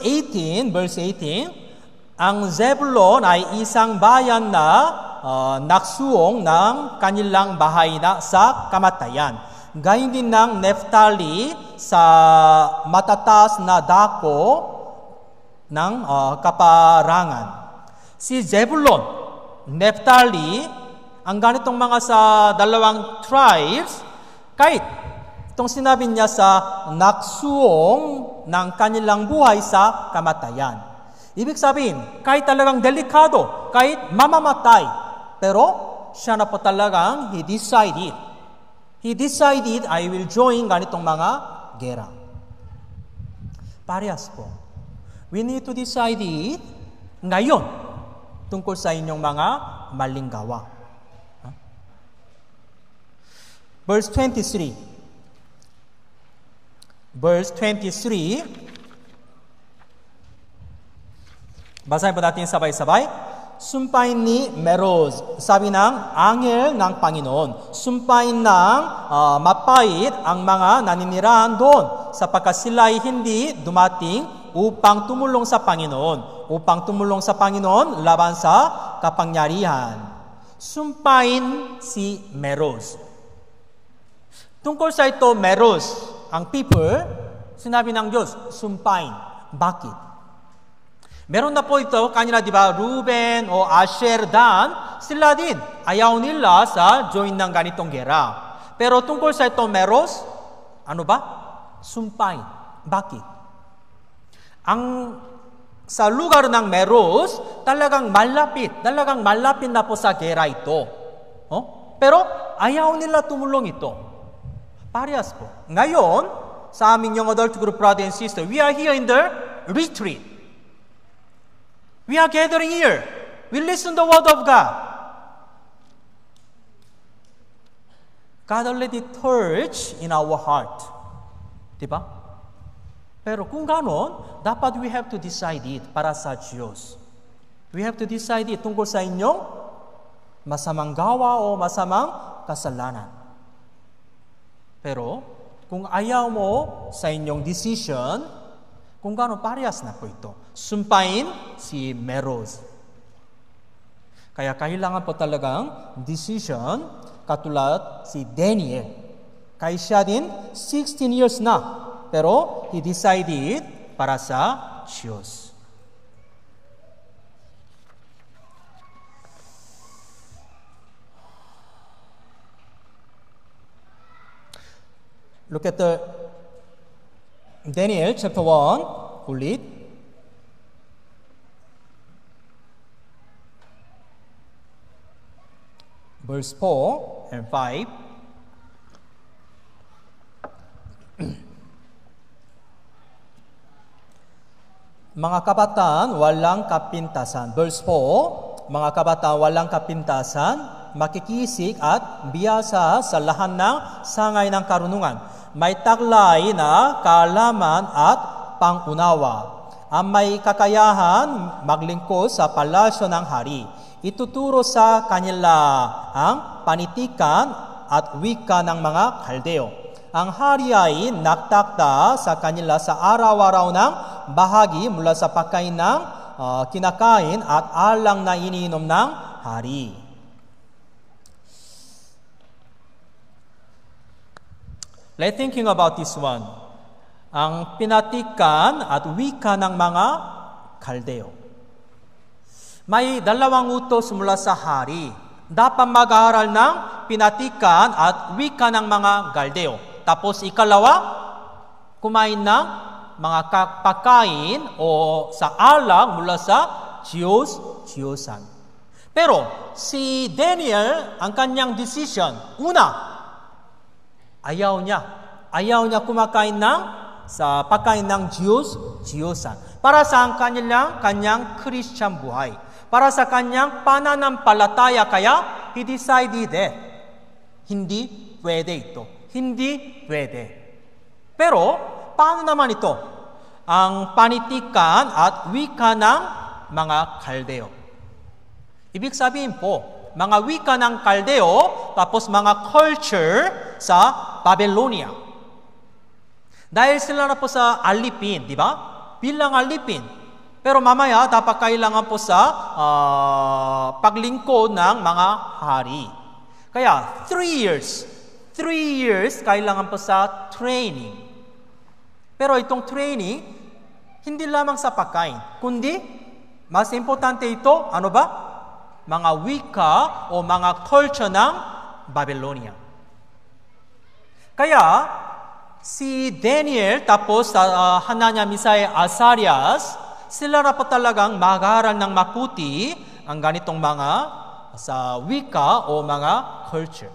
18, ang Zebulon ay isang bayan na naksuong ng kanilang bahay na sa kamatayan. Gayon din ng Neftali sa matataas na dako ng kaparangan. Si Zebulon, Neftali, ang ganitong mga sa dalawang tribes, kahit itong sinabi niya sa naksuong ng kanilang buhay sa kamatayan. Ibig sabihin, kahit talagang delikado, kahit mamamatay, pero siya na po talagang he decided, I will join ganitong mga gera. Parehas po. We need to decide it ngayon tungkol sa inyong mga maling gawa. Verse 23. Basahin po natin sabay-sabay. Sumpain ni Meroz, sabi ng angel ng Panginoon. Sumpain ng mapait ang mga naninirahan doon, sapagkat sila'y hindi dumating upang tumulong sa Panginoon, laban sa kapangyarihan. Sumpain si Meroz. Tungkol sa ito, Meroz, ang people, sinabi ng Diyos, sumpain. Bakit? Meron na po ito, kanina di ba, Ruben o Asher, Dan, sila din. Ayaw nila sa join ng ganitong gera. Pero tungkol sa ito, Meroz, ano ba? Sumpain. Bakit? Sa lugar ng Meroz, talagang malapit na po sa gera ito. Pero ayaw nila tumulong ito. Parehas po. Ngayon, sa aming young adult group, brother and sister, we are here in the retreat. We are gathering here. We listen to the word of God. God already touched in our heart. Diba? Pero kung ganon, dapat we have to decide it para sa Diyos. We have to decide it tungkol sa inyong masamang gawa o masamang kasalanan. Pero, kung ayaw mo sa inyong decision, kung ganon, parehas na po ito. Sumpain si Meroz. Kaya kailangan po talagang decision katulad si Daniel. Kaya siya din 16 years na. Pero he decided para sa Diyos. Look at the Daniel chapter 1. Ulit. Verse 4 and 5. Mga kabataan, walang kapintasan. Verse 4, mga kabataan, walang kapintasan, makikisig at biyasa sa lahat ng sangay ng karunungan. May taglay na kaalaman at pangunawa. Ang may kakayahan maglingkod sa palasyo ng hari. Ituturo sa kanila ang panitikan at wika ng mga Kaldeo. Ang hari ay nagtakda sa kanila sa araw-araw ng bahagi mula sa pagkain ng kinakain at alang na iniinom ng hari. Let's thinking about this one. Ang pinatikan at wika ng mga Kaldeo. May dalawang utos mula sa hari. Dapat mag-aaral ng pinatikan at wika ng mga Kaldeo. Tapos ikalawa, kumain ng mga pagkain o sa alang mula sa Diyosan. Pero si Daniel, ang kanyang decision, una, ayaw niya kumakain sa pagkain ng Diyosan para sa kanyang Christian buhay. para sa kanyang pananampalataya. Kaya, he decided that hindi pwede ito. Hindi pwede. Pero, paano naman ito? Ang panitikan at wika ng mga Kaldeo. Ibig sabihin po, mga wika ng Kaldeo, tapos mga culture sa Babylonia. Dahil sila na po sa alipin, di ba? Bilang alipin. Pero mamaya, dapat kailangan po sa paglingkod ng mga hari. Kaya, 3 years kailangan po sa training. Pero itong training, hindi lamang sa pagkain, kundi, mas importante ito, ano ba? Mga wika o mga culture ng Babylonia. Kaya, si Daniel, tapos Hananiah, Mishael, Azarias, sila na po talagang mag-aaral ng maputi ang ganitong mga sa wika o mga culture.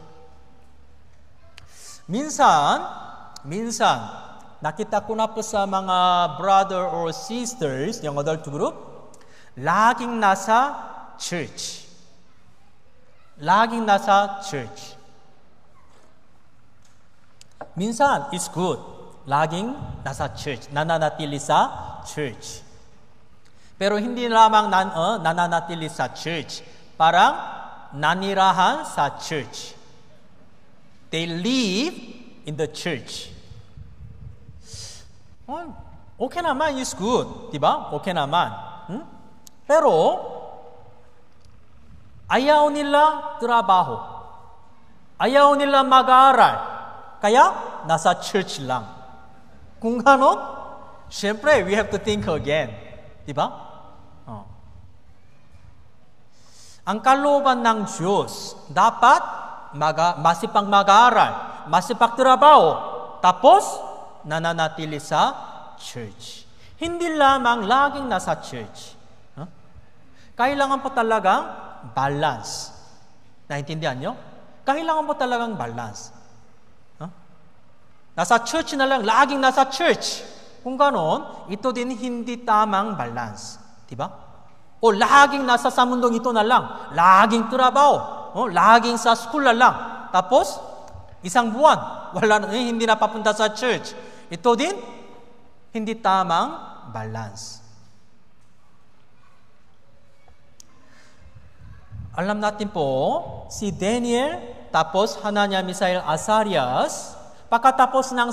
Minsan, nakita ko na po sa mga brother or sisters, yung adult group, laging nasa church. Minsan, it's good. Laging nasa church, nananatili sa church. Pero hindi lamang nananatili sa church. Parang nanirahan sa church. They live in the church. Okay naman, it's good. Diba? Okay naman. Pero, ayaw nila trabaho. Ayaw nila mag-aaral. Kaya, nasa church lang. Kung ganon, syempre, we have to think again. Diba? Ang kalooban ng Diyos, dapat masipag mag-aaral, masipag trabaho, tapos nananatili sa church. Hindi lamang laging nasa church. Kailangan po talagang balance. Naintindihan nyo? Kailangan po talagang balance. Nasa church na lang, laging nasa church. Kung ganon, ito din hindi tamang balance. Diba? O laging nasa sa mundong ito na lang. Laging trabaho. Laging sa school na lang. Tapos, isang buwan, hindi na papunta sa church. Ito din, hindi tamang balance. Alam natin po, si Daniel, tapos Hananiah, Mishael, Azarias, pagkatapos ng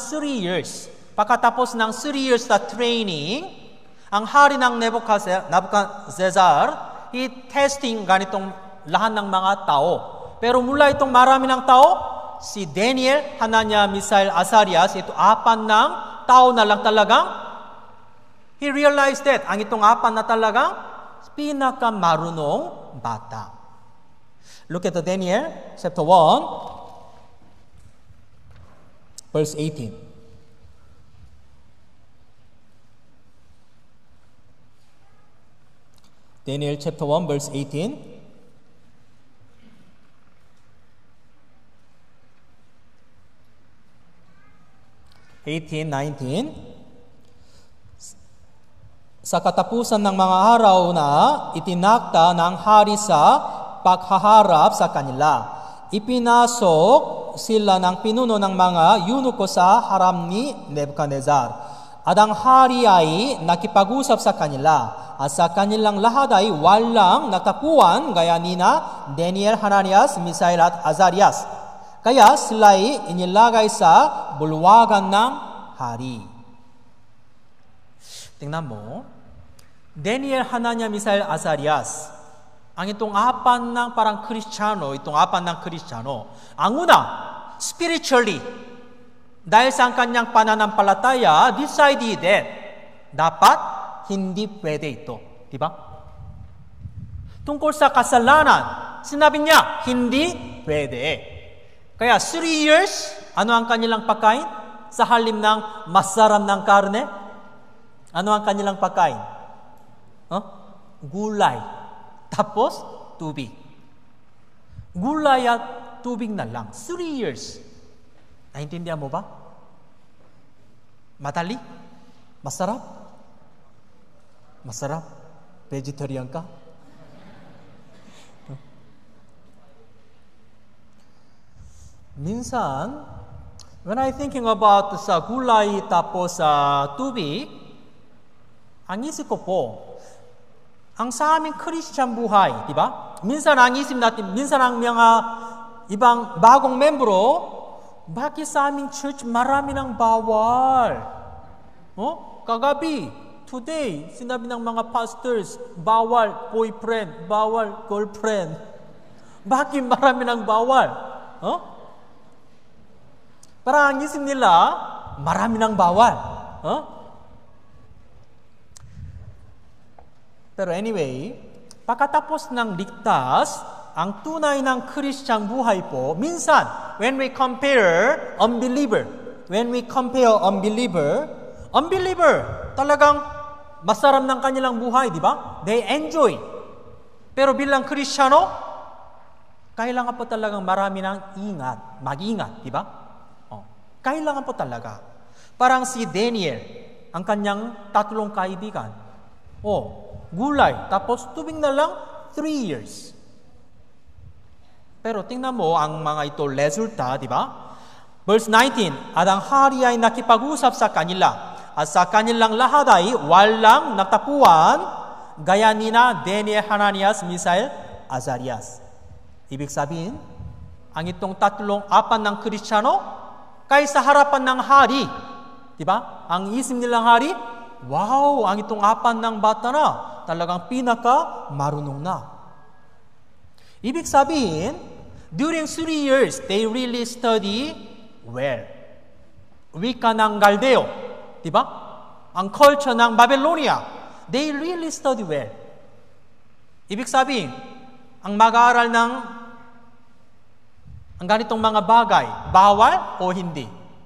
3 years na training, ang hari ng Nebuchadnezzar, i-testing ganitong lahat ng mga tao. Pero mula itong marami ng tao, si Daniel, Hananiah, Mishael, Azarias, ito 4 ng tao na lang talagang, he realized that ang itong 4 na talagang pinakamarunong bata. Look at Daniel, chapter 1, verse 18. Daniel chapter 1 verse 18. Sa katapusan ng mga araw na itinakda ng hari sa paghaharap sa kanila, ipinasok sila ng pinuno ng mga eunuko sa harap ni Nebuchadnezzar. At ang hari ay nakipag-usap sa kanila, at sa kanilang lahat ay walang natapuan gaya nina Daniel, Hananias, Mishael at Azarias. Kaya sila ay inilagay sa bulwagan ng hari. Tingnan mo, Daniel, Hananiah, Mishael, Azarias. Ang itong 4 ng parang Kristiyano, ang una, spiritually, dahil sa kanyang pananampalataya, decided that dapat hindi pwede ito. Diba? Tungkol sa kasalanan, sinabi niya, hindi pwede. Kaya 3 years, ano ang kanilang pagkain? Sa halim ng masarap ng karne, ano ang kanilang pagkain? Gulay. Tapos, tubig. Gulay at tubig na lang. 3 years. Naintindihan mo ba? Madali? Masarap? Masarap? Vegetarian ka? minsan, when I thinking about sa gulay tapos sa tubig, ang isip ko po, ang sa aming Christian buhay, di ba? Minsan ang isip natin, minsan ang mga ibang bagong membro, bakit sa aming church marami ng bawal? Kagabi, today, sinabi ng mga pastors, bawal boyfriend, bawal girlfriend. Bakit marami ng bawal? Parang ang isip nila, marami ng bawal. Pero anyway, pagkatapos ng ligtas, ang tunay ng Christian buhay po, minsan, when we compare unbeliever, talagang masarap ng kanilang buhay, di ba? They enjoy. Pero bilang Kristiyano, kailangan po talagang marami ng mag-ingat, di ba? Kailangan po talaga. Parang si Daniel, ang kanyang 3 kaibigan. Gulay, tapos tubig na lang, 3 years. Pero tingnan mo ang mga ito resulta, di ba? Verse 19, at ang hari ay nakipag-usap sa kanila, at sa kanilang lahat ay walang natapuan, gaya nina Daniel, Hananias, Misael, Azarias. Ibig sabihin, ang itong 4 ng Kristiyano, kaysa harapan ng hari, di ba? Ang isip nilang hari, wow, ang itong 4 ng bata na, talagang pinaka marunong na. Ibig sabihin, during 3 years, they really study well. Wika ng Galdeo, di ba? Ang culture ng Babylonia, they really study well. Ibig sabihin, ang mag-aaral ng ang ganitong mga bagay, bawal o hindi?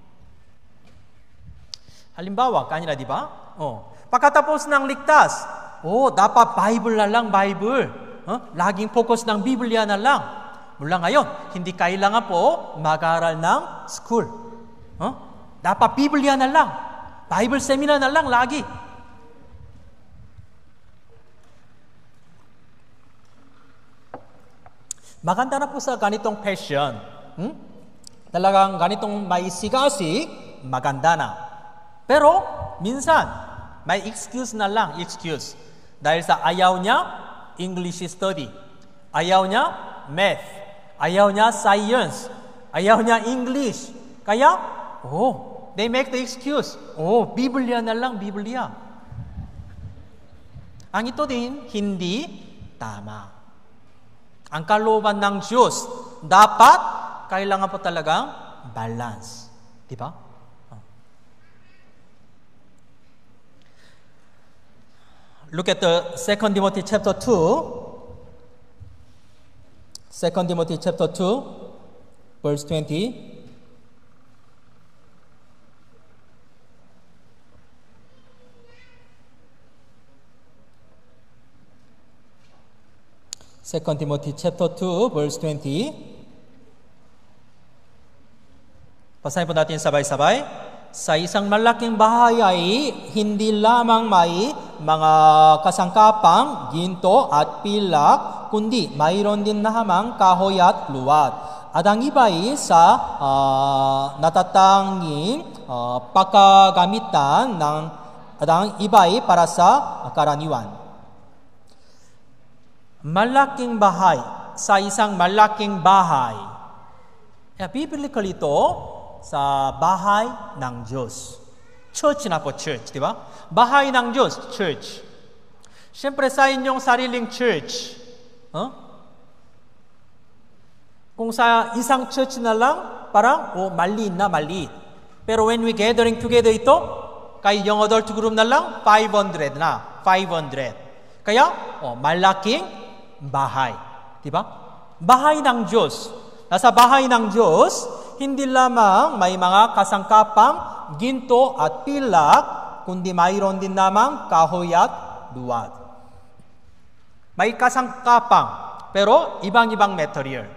Halimbawa, kanina, di ba? Pagkatapos ng ligtas, dapat Bible na lang, Bible. Laging focus ng Biblia na lang. Mula ngayon, hindi kailangan po mag-aaral ng school. Dapat Biblia na lang. Bible seminar na lang lagi. Maganda na po sa ganitong passion. Talagang ganitong may sigasig, maganda na. Pero, minsan, may excuse na lang, excuse. Dahil sa ayaw niya, English study. Ayaw niya, math. Ayaw niya, science. Ayaw niya, English. Kaya, they make the excuse. Biblia na lang, Biblia. Ang ito din, hindi tama. Ang kalooban ng Diyos, dapat, kailangan po talagang balance. Di ba? Look at the 2 Timothy chapter 2. 2 Timothy chapter 2, verse 20. Second Timothy chapter 2, verse 20. Basahin po natin sabay-sabay. Sa isang malaking bahay ay hindi lamang may mga kasangkapang, ginto at pilak, kundi mayroon din nahamang kahoy at luwad. At ang iba ay sa natatanging pagkagamitan at ang iba ay para sa karaniwan. Malaking bahay, sa isang malaking bahay. Biblically ito, sa bahay ng Diyos. Church na po, church, di ba? Bahay ng Diyos, church. Siyempre sa inyong sariling church, kung sa isang church na lang, parang, maliit na maliit. Pero when we gathering together ito, kay young adult group na lang, 500 na. 500. Kaya, malaking bahay. Di ba? Bahay ng Diyos. Nasa bahay ng Diyos, hindi lamang may mga kasangkapang, ginto at pilak, kundi mayroon din namang kahoy at luwad. May kasangkapang, pero ibang-ibang material.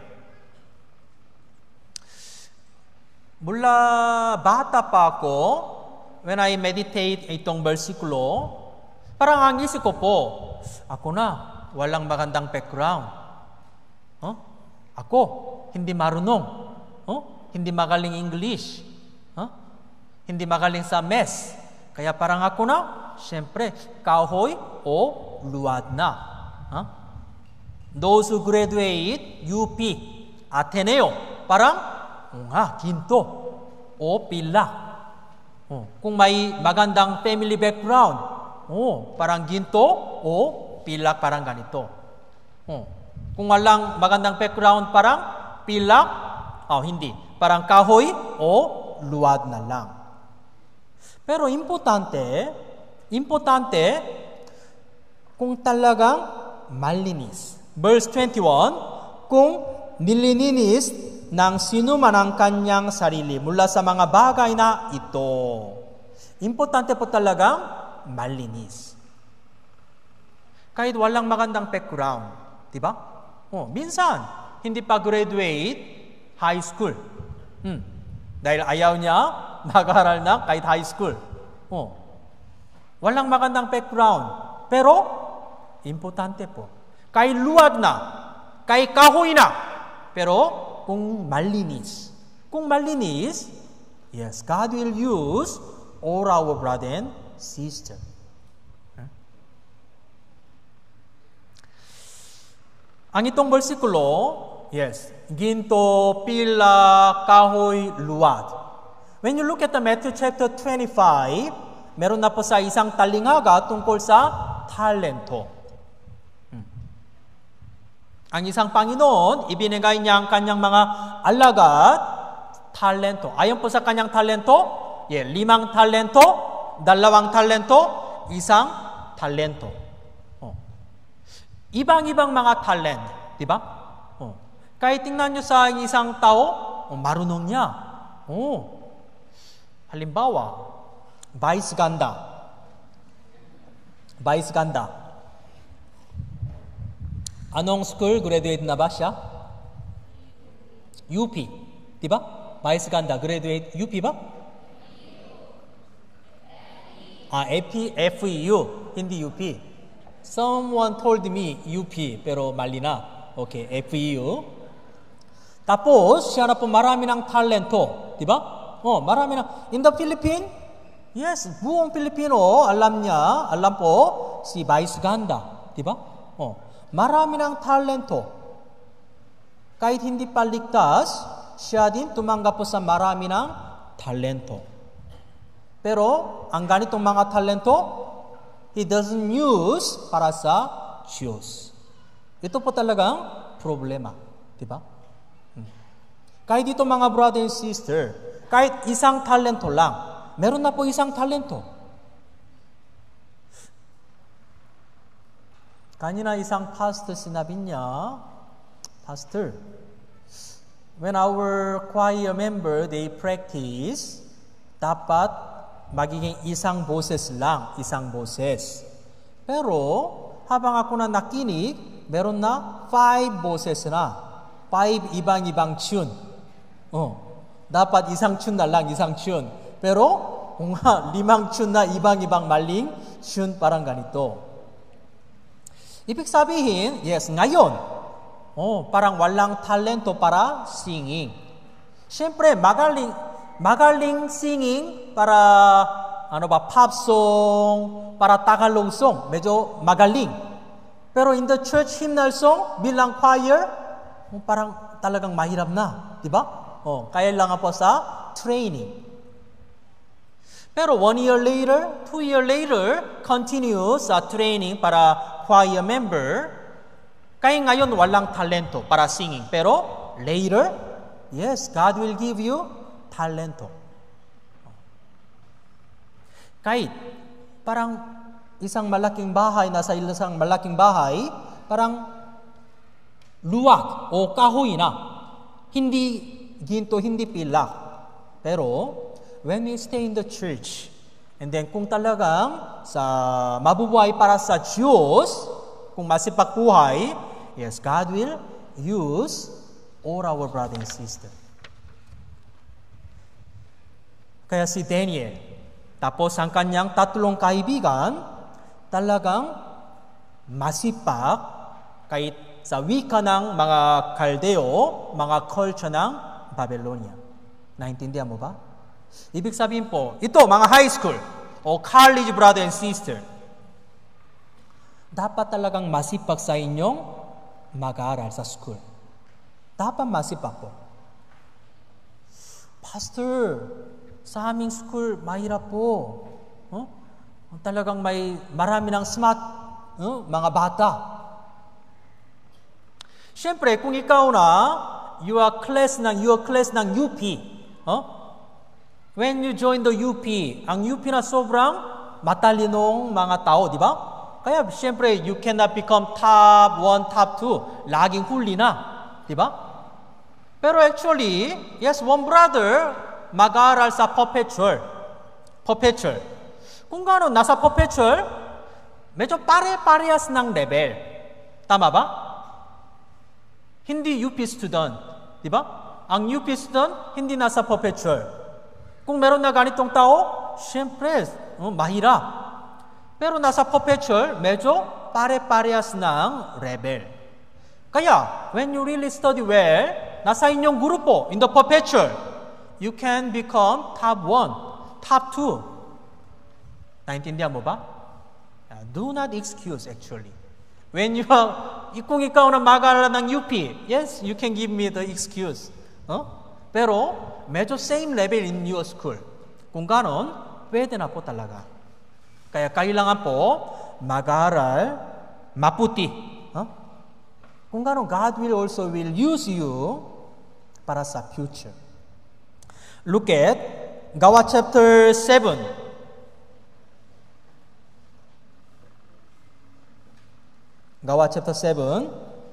Mula bata pa ako, when I meditate itong versikulo, parang ang isip ko po, ako na, walang magandang background. Ako, hindi marunong. hindi magaling English. Hindi magaling sa math. Kaya parang ako na, siyempre, kahoy o luwad na. Those who graduate UP, Ateneo, parang ginto o pilak. Kung may magandang family background, parang ginto o pilak, parang ganito. Kung walang magandang background, parang pilak, hindi. Parang kahoy o luwad na lang. Pero importante, kung talagang malinis. Verse 21, kung nililinis ng sino man ang kanyang sarili mula sa mga bagay na ito. Importante po talagang malinis. Kahit walang magandang background, di ba? Minsan, hindi pa graduate high school. Dahil ayaw niya mag-aral na kahit high school. Walang magandang background. Pero, importante po. Kahit luwad na, kahit kahoy na, pero kung malinis. Yes, God will use all our brother and sister. Ang itong bersikulo, yes, ginto, pila, kahoy, luwad. When you look at the Matthew chapter 25, meron na po sa isang talingaga tungkol sa talento. Ang isang Panginoon, ibinigay niya ang kanyang mga alagad, talento. Ayon po sa kanyang talento, 5 talento, 2 talento, 1 talento. Ibang-ibang mga talent, di ba? Kahit tingnan nyo sa isang tao, marunong niya. Halimbawa, vice ganda. Anong school graduate na ba siya? UP. Di ba? Vice ganda, graduate UP ba? FEU, hindi UP. Someone told me UP, pero mali na. Okay, FEU. Tapos, siya na po marami ng talento. Di ba? Marami na. In the Philippines, yes, buong Pilipino, alam po, si Vice Ganda. Di ba? Marami ng talento. Kahit hindi pa ligtas, siya din tumanggap po sa marami ng talento. Pero, ang ganitong mga talento, he doesn't use para sa Diyos. Ito po talagang problema. Diba? Kahit dito mga brother and sister, kahit isang talento lang, meron na po isang talento. Kanina isang pastor sinabi niya, Pastor, when our choir member, they practice, dapat magiging isang boses lang, isang boses. Pero, habang ako na nakinig, meron na 5 boses na. 5 ibang-ibang tune. Dapat isang tune na lang, isang tune. Pero, kung 5 tune na ibang-ibang maling tune, parang ganito. Ibig sabihin, yes, ngayon, parang walang talento para singing. Siyempre, magaling singing para pop song, para Tagalog song, medyo magaling. Pero in the church hymnal song, bilang choir, parang talagang mahirap na, di ba? Kaya lang po sa training. Pero 1 year later, 2 year later, continuous training para choir member. Kaya ngayon walang talento para singing. Pero later, yes, God will give you talento. Kahit parang isang malaking bahay, nasa isang malaking bahay, parang luwag o kahoy na. Hindi ginto, hindi pilak. Pero when we stay in the church, and then kung talagang mabubuhay para sa Diyos, kung masipagbuhay, yes, God will use all our brother and sister. Kaya si Daniel, tapos ang kanyang 3 kaibigan, talagang masipag kahit sa wika ng mga Kaldeo, mga culture ng Babylonia. Naintindihan mo ba? Ibig sabihin po, ito mga high school o college brother and sister, dapat talagang masipag sa inyong mag-aaral sa school. Dapat masipag po. Pastor, sa aming school, mahirap po. Talagang marami ng smart mga bata. Siyempre, kung ikaw na, your class ng UP, when you join the UP, ang UP na sobrang matalinong mga tao, di ba? Kaya siyempre, you cannot become top 1, top 2. Laging huli na, di ba? Pero actually, yes, one brother mag-aaral sa perpetual. Kung gano'n, nasa perpetual, medyo pare-parehas ng level. Tama ba? Hindi UP student, di ba? Ang UP student, hindi nasa perpetual. Kung meron na ganitong tao, siyempre, mahirap. Pero nasa perpetual, medyo pare-parehas ng level. Kaya, when you really study well, nasa inyong grupo, in the perpetual, you can become top 1, top 2. Naintindihan mo ba? Do not excuse actually. When you are, kung ikaw na mag-aaral ng UP, yes, you can give me the excuse. Pero, medyo same level in your school. Kung ganon, pwede na po talaga. Kaya kailangan po mag-aaral maputi. Kung ganon, God will also use you para sa future. Look at Gawa chapter 7. Gawa chapter 7.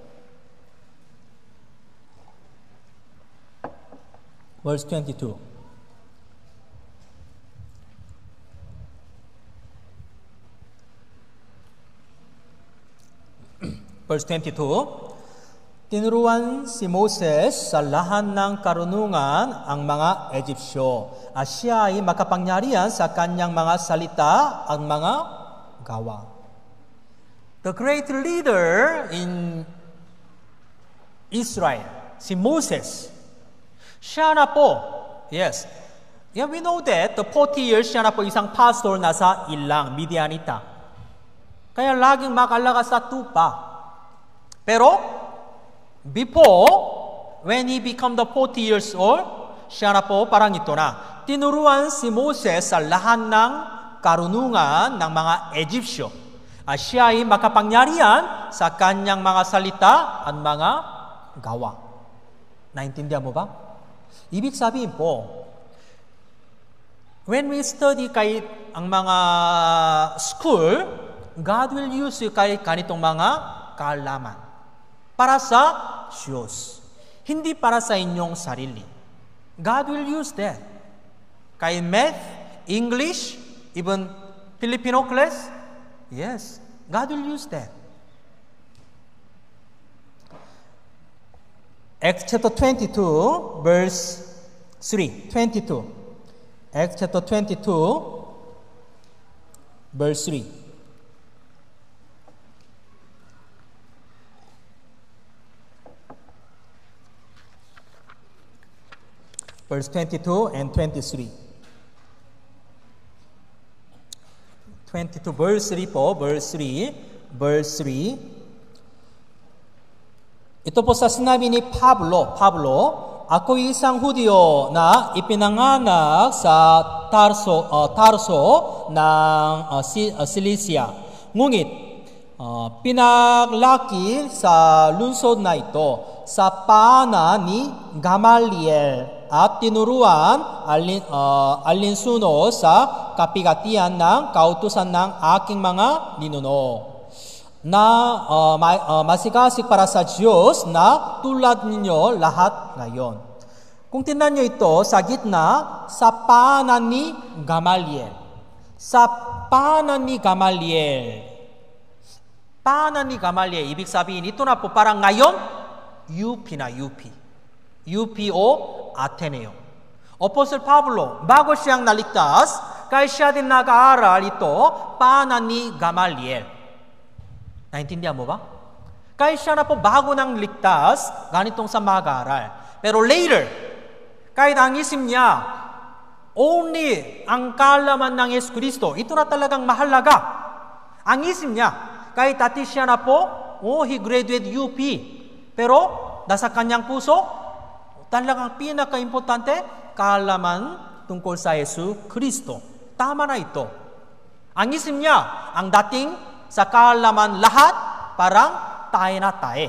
Verse 22. Verse 22. Tinuruan si Moses sa lahat ng karunungan ang mga Egyptyo. At siya ay makapangyarihan sa kanyang mga salita ang mga gawa. The great leader in Israel, si Moses, siya na po, yes. Yeah, we know that the 40 years siya na po isang pastor na sa ilang, Midianita. Kaya laging makalakas sa tupa. Pero, before, when he become the 40 years old, siya na po parang ito na. Tinuruan si Moses sa lahat ng karunungan ng mga Egyptyo. At siya ay makapangyarihan sa kanyang mga salita at mga gawa. Naintindihan mo ba? Ibig sabihin po, when we study kahit ang mga school, God will use you kahit ganitong mga kaalaman. Para sa Diyos. Hindi para sa inyong sarili. God will use that. Kahit math, English, even Filipino class, yes, God will use that. Acts chapter 22, verse 3. 22. Acts chapter 22, verse 3. Verse 22 and 23. 22, verse 3 po, verse 3. Ito po sa sinabi ni Pablo, ako isang Hudyo na ipinanganak sa Tarso ng Cilicia. Ngunit, pinaglaki sa lungsod na ito sa paanan ni Gamaliel at tinuruan alinsunod sa kapigatian ng kautusan ng aking mga ninuno na masikasik para sa Diyos na tulad ninyo lahat ngayon. Kung tingnan nyo ito sa gitna, sa paanan ni Gamaliel. Sa paanan ni Gamaliel. Paanan ni Gamaliel, ibig sabihin, ito na po parang ngayon, UP na UP. UP o Ateneo. Apostle Pablo, bago siyang naligtas, kaya siya din nag-aaral ito, paanan ni Gamaliel. Naintindihan mo ba? Kaya siya na po bago nang ligtas, ganitong sa mag-aaral. Pero later, kaya kahit ang isip niya, only ang kaalaman ng Yesu Kristo, ito na talagang mahalaga. Ang isip niya, kahit dati siya na po, he graduate UP. Pero, nasa kanyang puso, talagang pinaka-importante, kaalaman tungkol sa Yesu Kristo. Tama na ito. Ang isip niya, ang dating sa kaalaman lahat, parang tae na tae.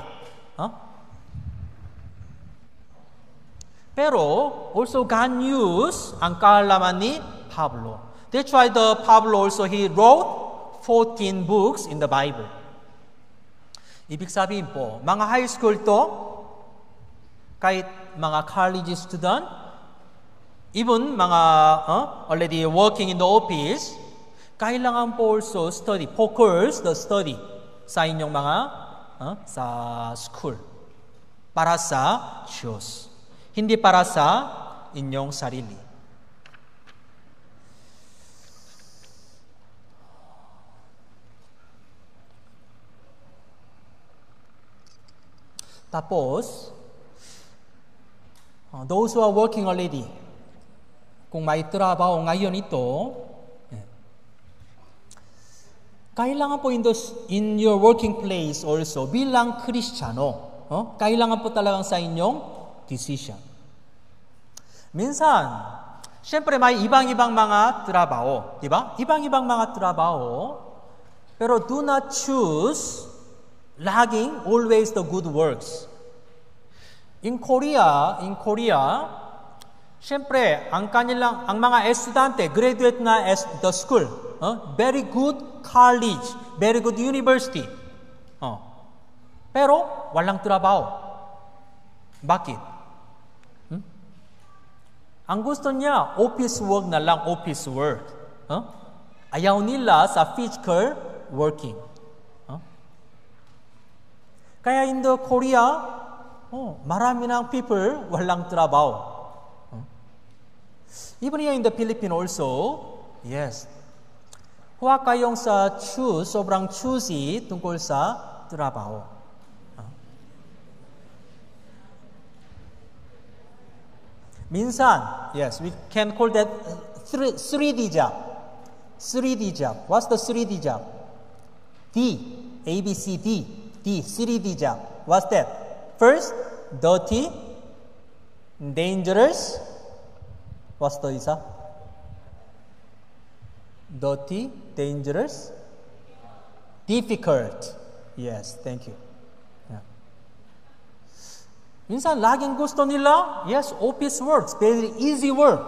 Pero, also God used ang kaalaman ni Pablo. That's why Pablo also, he wrote 14 books in the Bible. Ibig sabihin po, mga high school to, kahit mga college student, even mga already working in the office, kailangan po also study, focus the study sa inyong mga sa school. Para sa Diyos. Hindi para sa inyong sarili. Tapos, those who are working already, kung may trabaho ngayon ito, kailangan po in your working place also, bilang Kristiyano, kailangan po talagang sa inyong decision. Minsan, syempre may ibang-ibang mga trabaho, di ba? Ibang-ibang mga trabaho, pero do not choose laging always the good works. In Korea, syempre, ang mga estudyante, graduate na the school, very good college, very good university. Pero, walang trabaho. Bakit? Ang gusto niya, office work na lang, office work. Ayaw nila sa physical working. Kaya in the Korea, marami ng people walang trabaho. Even here in the Philippines also, yes. Huwag kayong sobrang choosy tungkol sa trabaho. Minsan, yes, we can call that 3D job. 3D job. What's the 3D job? D, A, B, C, D. D, 3D job. What's that? First, dirty, dangerous. What's the isa? Dirty, dangerous, difficult. Yes, thank you. Minsan, laging gusto nila, yes, office works, very easy work.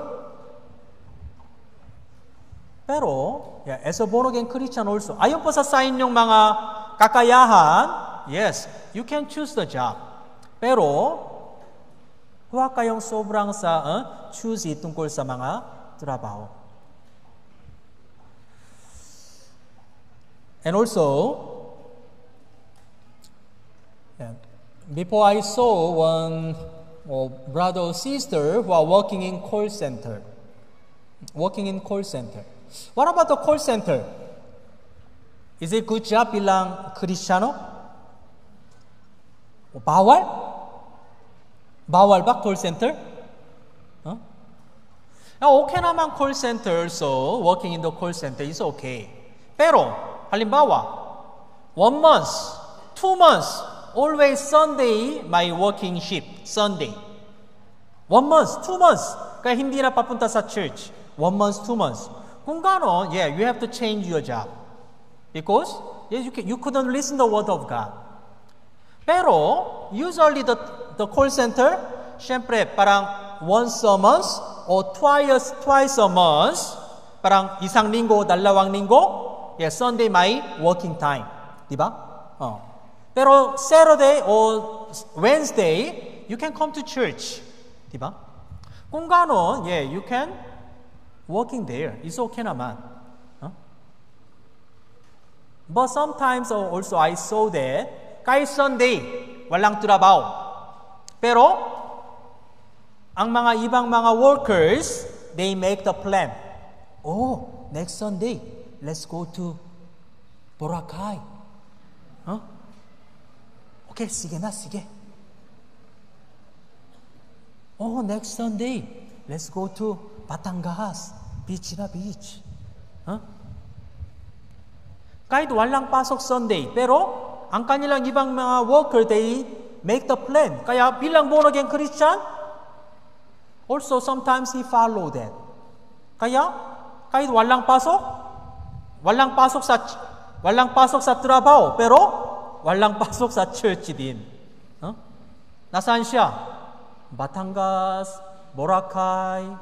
Pero, as a born-again Christian also, ayon po sa inyong mga kakayahan, yes, you can choose the job. Pero, huwag kayong sobrang choosy tungkol sa mga trabaho. And also, before I saw one brother or sister who are working in call center. What about the call center? Is it good job bilang Kristiyano? Bawal? Bawal ba call center? Okay naman call center, so working in the call center is okay. Pero, halimbawa, 1 month, 2 months, always Sunday, my working shift, Sunday. 1 month, 2 months, kaya hindi na papunta sa church. 1 month, 2 months. Kung gano'n, you have to change your job. Because, you couldn't listen to the word of God. Pero, usually the call center, syempre, parang once a month, or twice a month, parang isang linggo, dalawang linggo, Sunday may working time. Diba? Pero Saturday or Wednesday, you can come to church. Diba? Kung gano'n, you can working there. It's okay naman. But sometimes also I saw that kahit Sunday, walang trabaho. Pero, ang mga ibang mga workers, they make the plan. Oh, next Sunday, let's go to Boracay. Okay, sige na, sige. Oh, next Sunday, let's go to Batangas. Beach na beach. Kahit walang pasok Sunday, pero ang kanilang ibang mga worker, they make the plan. Kaya bilang born again Christian, also sometimes he follow that. Kaya kahit walang pasok sa trabaho, pero walang pasok sa church din. Nasaan siya? Batangas, Boracay.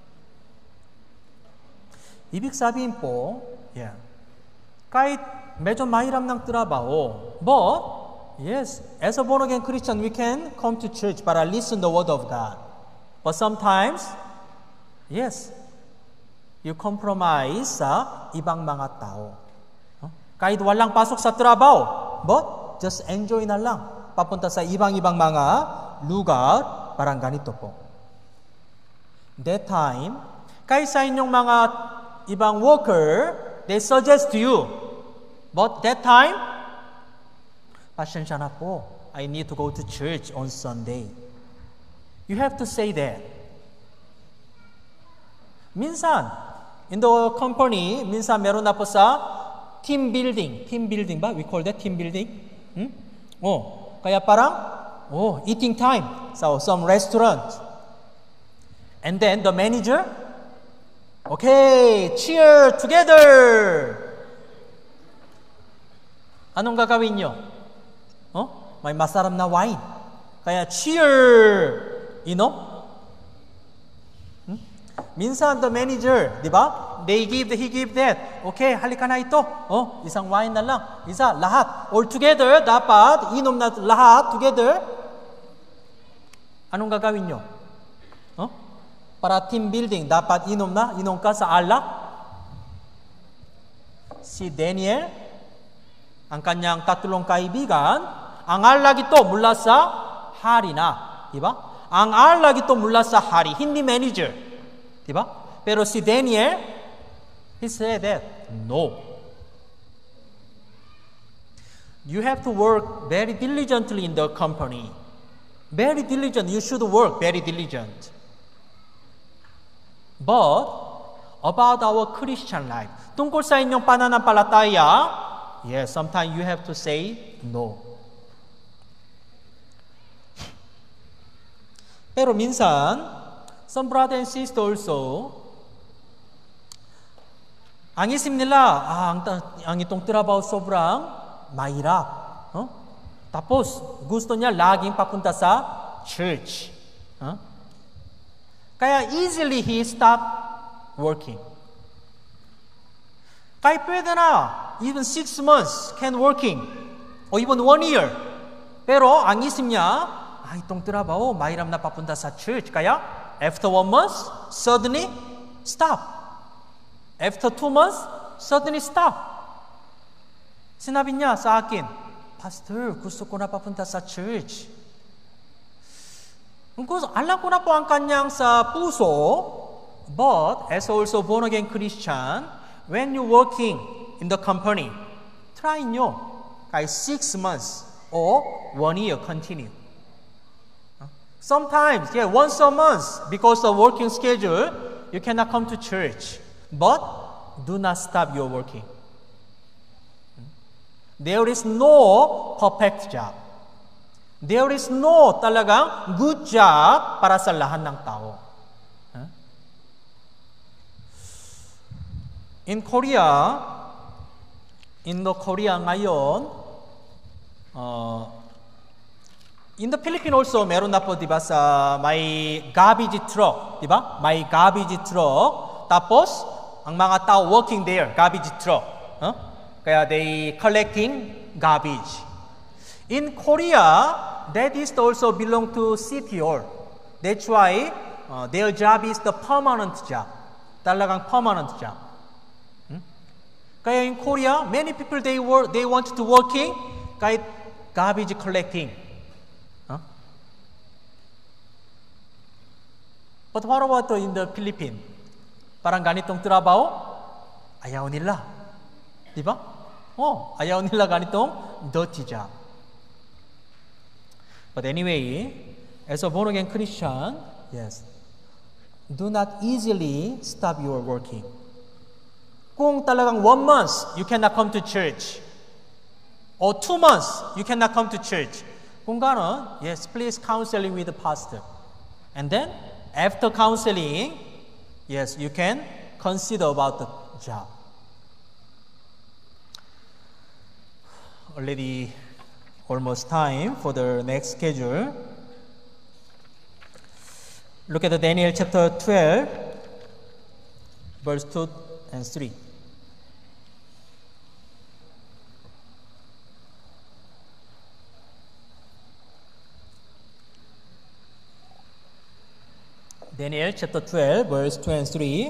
Ibig sabihin po, kahit medyo mahirap ng trabaho, but, yes, as a born-again Christian, we can come to church para listen the word of God. But sometimes, yes, you compromise sa ibang mga tao. Kahit walang pasok sa trabaho, but just enjoy na lang. Papunta sa ibang-ibang mga lugar, parang ganito po. That time, kahit sa inyong mga ibang worker, they suggest to you. But that time, pasensya na po. I need to go to church on Sunday. You have to say that. Minsan, in the company, minsan meron na po sa team building. Team building ba? We call that team building? Kaya parang, eating time. So, some restaurant. And then the manager, okay, cheer together. Anong gagawin nyo? May masarap na wine. Kaya cheer, Minsan the manager, di ba? He give that. Okay, halika na ito. Isang wine na lang. Isa, lahat. All together, dapat inom na lahat together. Anong gagawin nyo? Para team building, dapat inom ka sa alak. Si Daniel, ang kanyang tatlong kaibigan, ang alak ito mula sa hari na. Diba? Ang alak ito mula sa hari, hindi manager. Diba? Pero si Daniel, he said that, no. You have to work very diligently in the company. Very diligent, you should work very diligent. But, about our Christian life, tungkol sa inyong pananampalataya, yes, sometimes you have to say no. Pero minsan, some brother and sister also, ang isip nila, ang itong trabaho sobrang mahirap. Tapos, gusto niya laging papunta sa church. Kaya easily he stopped working. Kaya pwede na, even 6 months can working, or even 1 year. Pero ang isip niya, itong trabaho, mahirap na papunta sa church. Kaya after 1 month, suddenly stop. After 2 months, suddenly stop. Sinabi niya sa akin, Pastor, gusto ko na papunta sa church. Alam ko na po ang kanyang sa puso, but as also born again Christian, when you working in the company, try nyo kahit 6 months or 1 year continue. Sometimes, once a month, because of working schedule, you cannot come to church. But do not stop your working. There is no perfect job. There is no talagang good job para sa lahat ng tao. In the Korea ngayon, in the Philippines also, meron na po, diba, sa may garbage truck, diba? May garbage truck. Tapos, ang mga tao working there, garbage truck. Kaya they collecting garbage. In Korea, that is also belong to city hall. That's why their job is the permanent job. Talagang permanent job. Kaya in Korea, many people they want to working kahit garbage collecting. But what about in the Philippines? Parang ganitong trabaho, ayaw nila. Di ba? Ayaw nila ganitong dirty job. But anyway, as a born-again Christian, yes, do not easily stop your working. Kung talagang 1 month, you cannot come to church. Or 2 months, you cannot come to church. Kung gano'n, yes, please counseling with the pastor. And then, after counseling, yes, you can consider about the job. Already almost time for the next schedule. Look at the Daniel chapter 12, verse 2 and 3. Daniel chapter 12, verse 2 and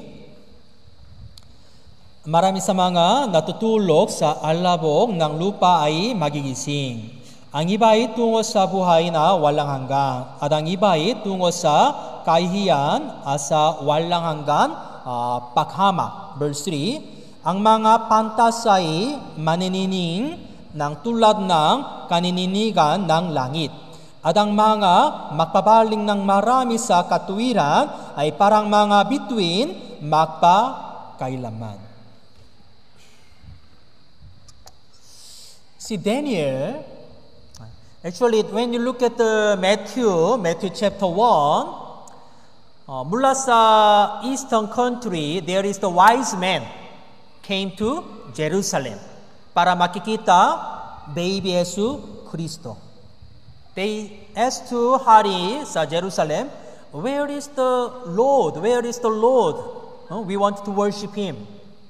3. Marami sa mga natutulog sa alabok ng lupa ay magigising. Ang iba ay tungo sa buhay na walang hanggan, at ang iba ay tungo sa kahihiyan at sa walang hanggan paghamak. Verse 3. Ang mga pantas ay maninining ng tulad ng kanininigan ng langit. At ang mga magpapaling ng marami sa katuwiran ay parang mga bituin magpakailaman. Si Daniel, actually when you look at Matthew chapter 1, mula sa eastern country, there is the wise man came to Jerusalem para makikita baby Jesus Kristo. They asked to Hari sa Jerusalem, where is the Lord? Where is the Lord? We want to worship Him.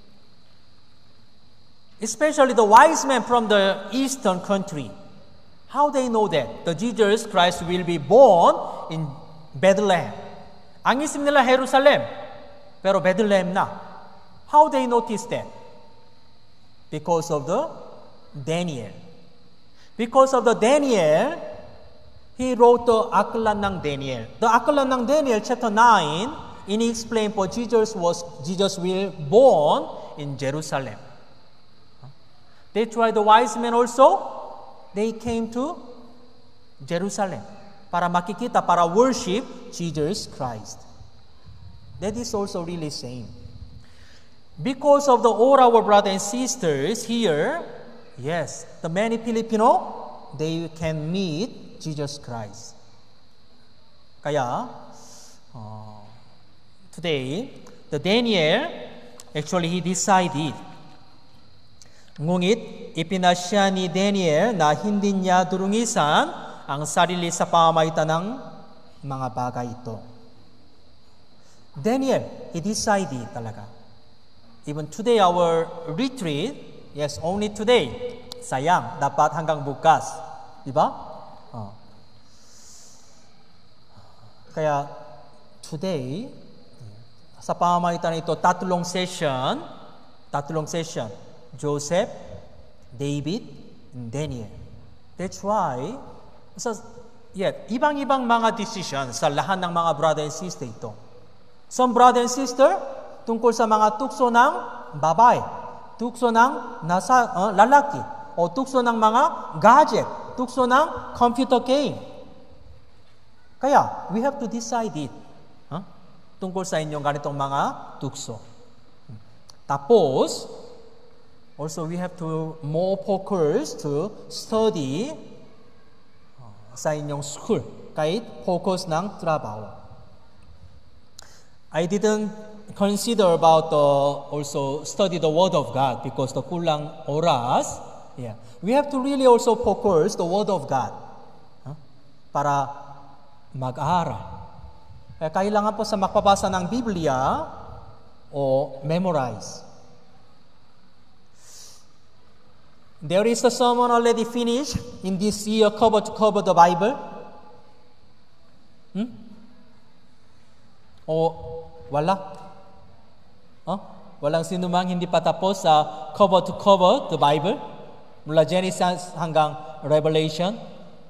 Especially the wise men from the eastern country. How they know that? The Jesus Christ will be born in Bethlehem. Ang isip nila Jerusalem, pero Bethlehem na. How they notice that? Because of the Daniel. Because of the Daniel, he wrote the Aklan ng Daniel. The Aklan ng Daniel, chapter 9, in-explain po Jesus will born in Jerusalem. That's why the wise men also, they came to Jerusalem para makikita, para worship Jesus Christ. That is also really same. Because of all our brothers and sisters here, yes, the many Filipino, they can meet Jesus Christ. Kaya, today, the Daniel, actually he decided. Ngunit, ipinasya ni Daniel na hindi niya durungisan ang sarili sa pamamagitan ng mga bagay ito. Daniel, he decided talaga. Even today, our retreat, yes, only today. Sayang, dapat hanggang bukas. Diba? Kaya today, sa pamamagitan nito, tatlong session, Joseph, David, and Daniel. That's why, ibang-ibang mga decision sa lahat ng mga brother and sister ito. Some brother and sister, tungkol sa mga tukso ng babae, tukso ng lalaki, o tukso ng mga gadget, tukso ng computer game. Kaya, we have to decide it. Tungkol sa inyong ganitong mga tukso. Tapos, also we have to more focus to study sa inyong school. Kahit focus ng trabaho. I didn't consider about also study the Word of God because the kulang oras. Yeah. We have to really also focus the Word of God. Para mag-aaral. Kaya kailangan po sa makpabasa ng Biblia o memorize. There is a sermon already finished in this year cover to cover the Bible. O wala? Walang sinumang hindi pa tapos sa cover to cover the Bible? Mula Genesis hanggang Revelation?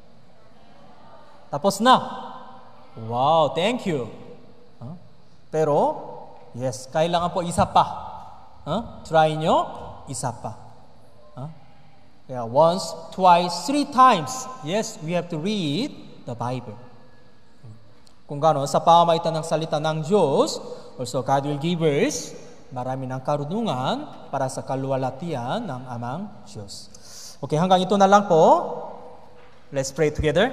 Tapos na. Wow, thank you. Pero, yes, kailangan po isa pa. Try nyo, isa pa. Yeah, once, twice, 3 times. Yes, we have to read the Bible. Kung gano'n, sa pamamagitan ng salita ng Diyos, also God will give us marami ng karunungan para sa kaluwalhatian ng Amang Diyos. Okay, hanggang ito na lang po. Let's pray together.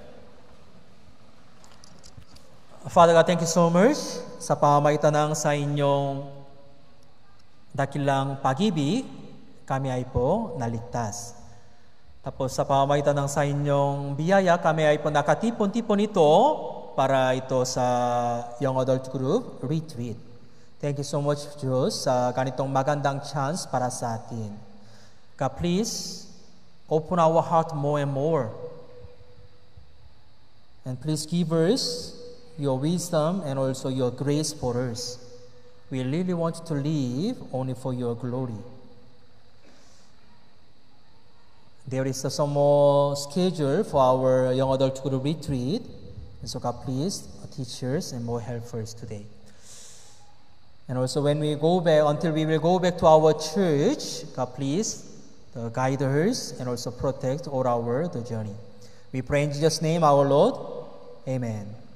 Father God, thank you so much sa pamamagitan ng sa inyong dakilang pag-ibig, kami ay po naligtas. Tapos sa pamamagitan ng sa inyong biyaya, kami ay po nakatipon-tipon ito para ito sa Young Adult Group Retreat. Thank you so much, Diyos, sa ganitong magandang chance para sa atin. God, please, open our heart more and more. And please give us your wisdom and also your grace for us. We really want to live only for your glory. There is some more schedule for our Young Adult Group Retreat. And so God, please, teachers and more helpers today. And also when we go back, until we will go back to our church, God, please, guide us and also protect all our the journey. We pray in Jesus' name, our Lord. Amen.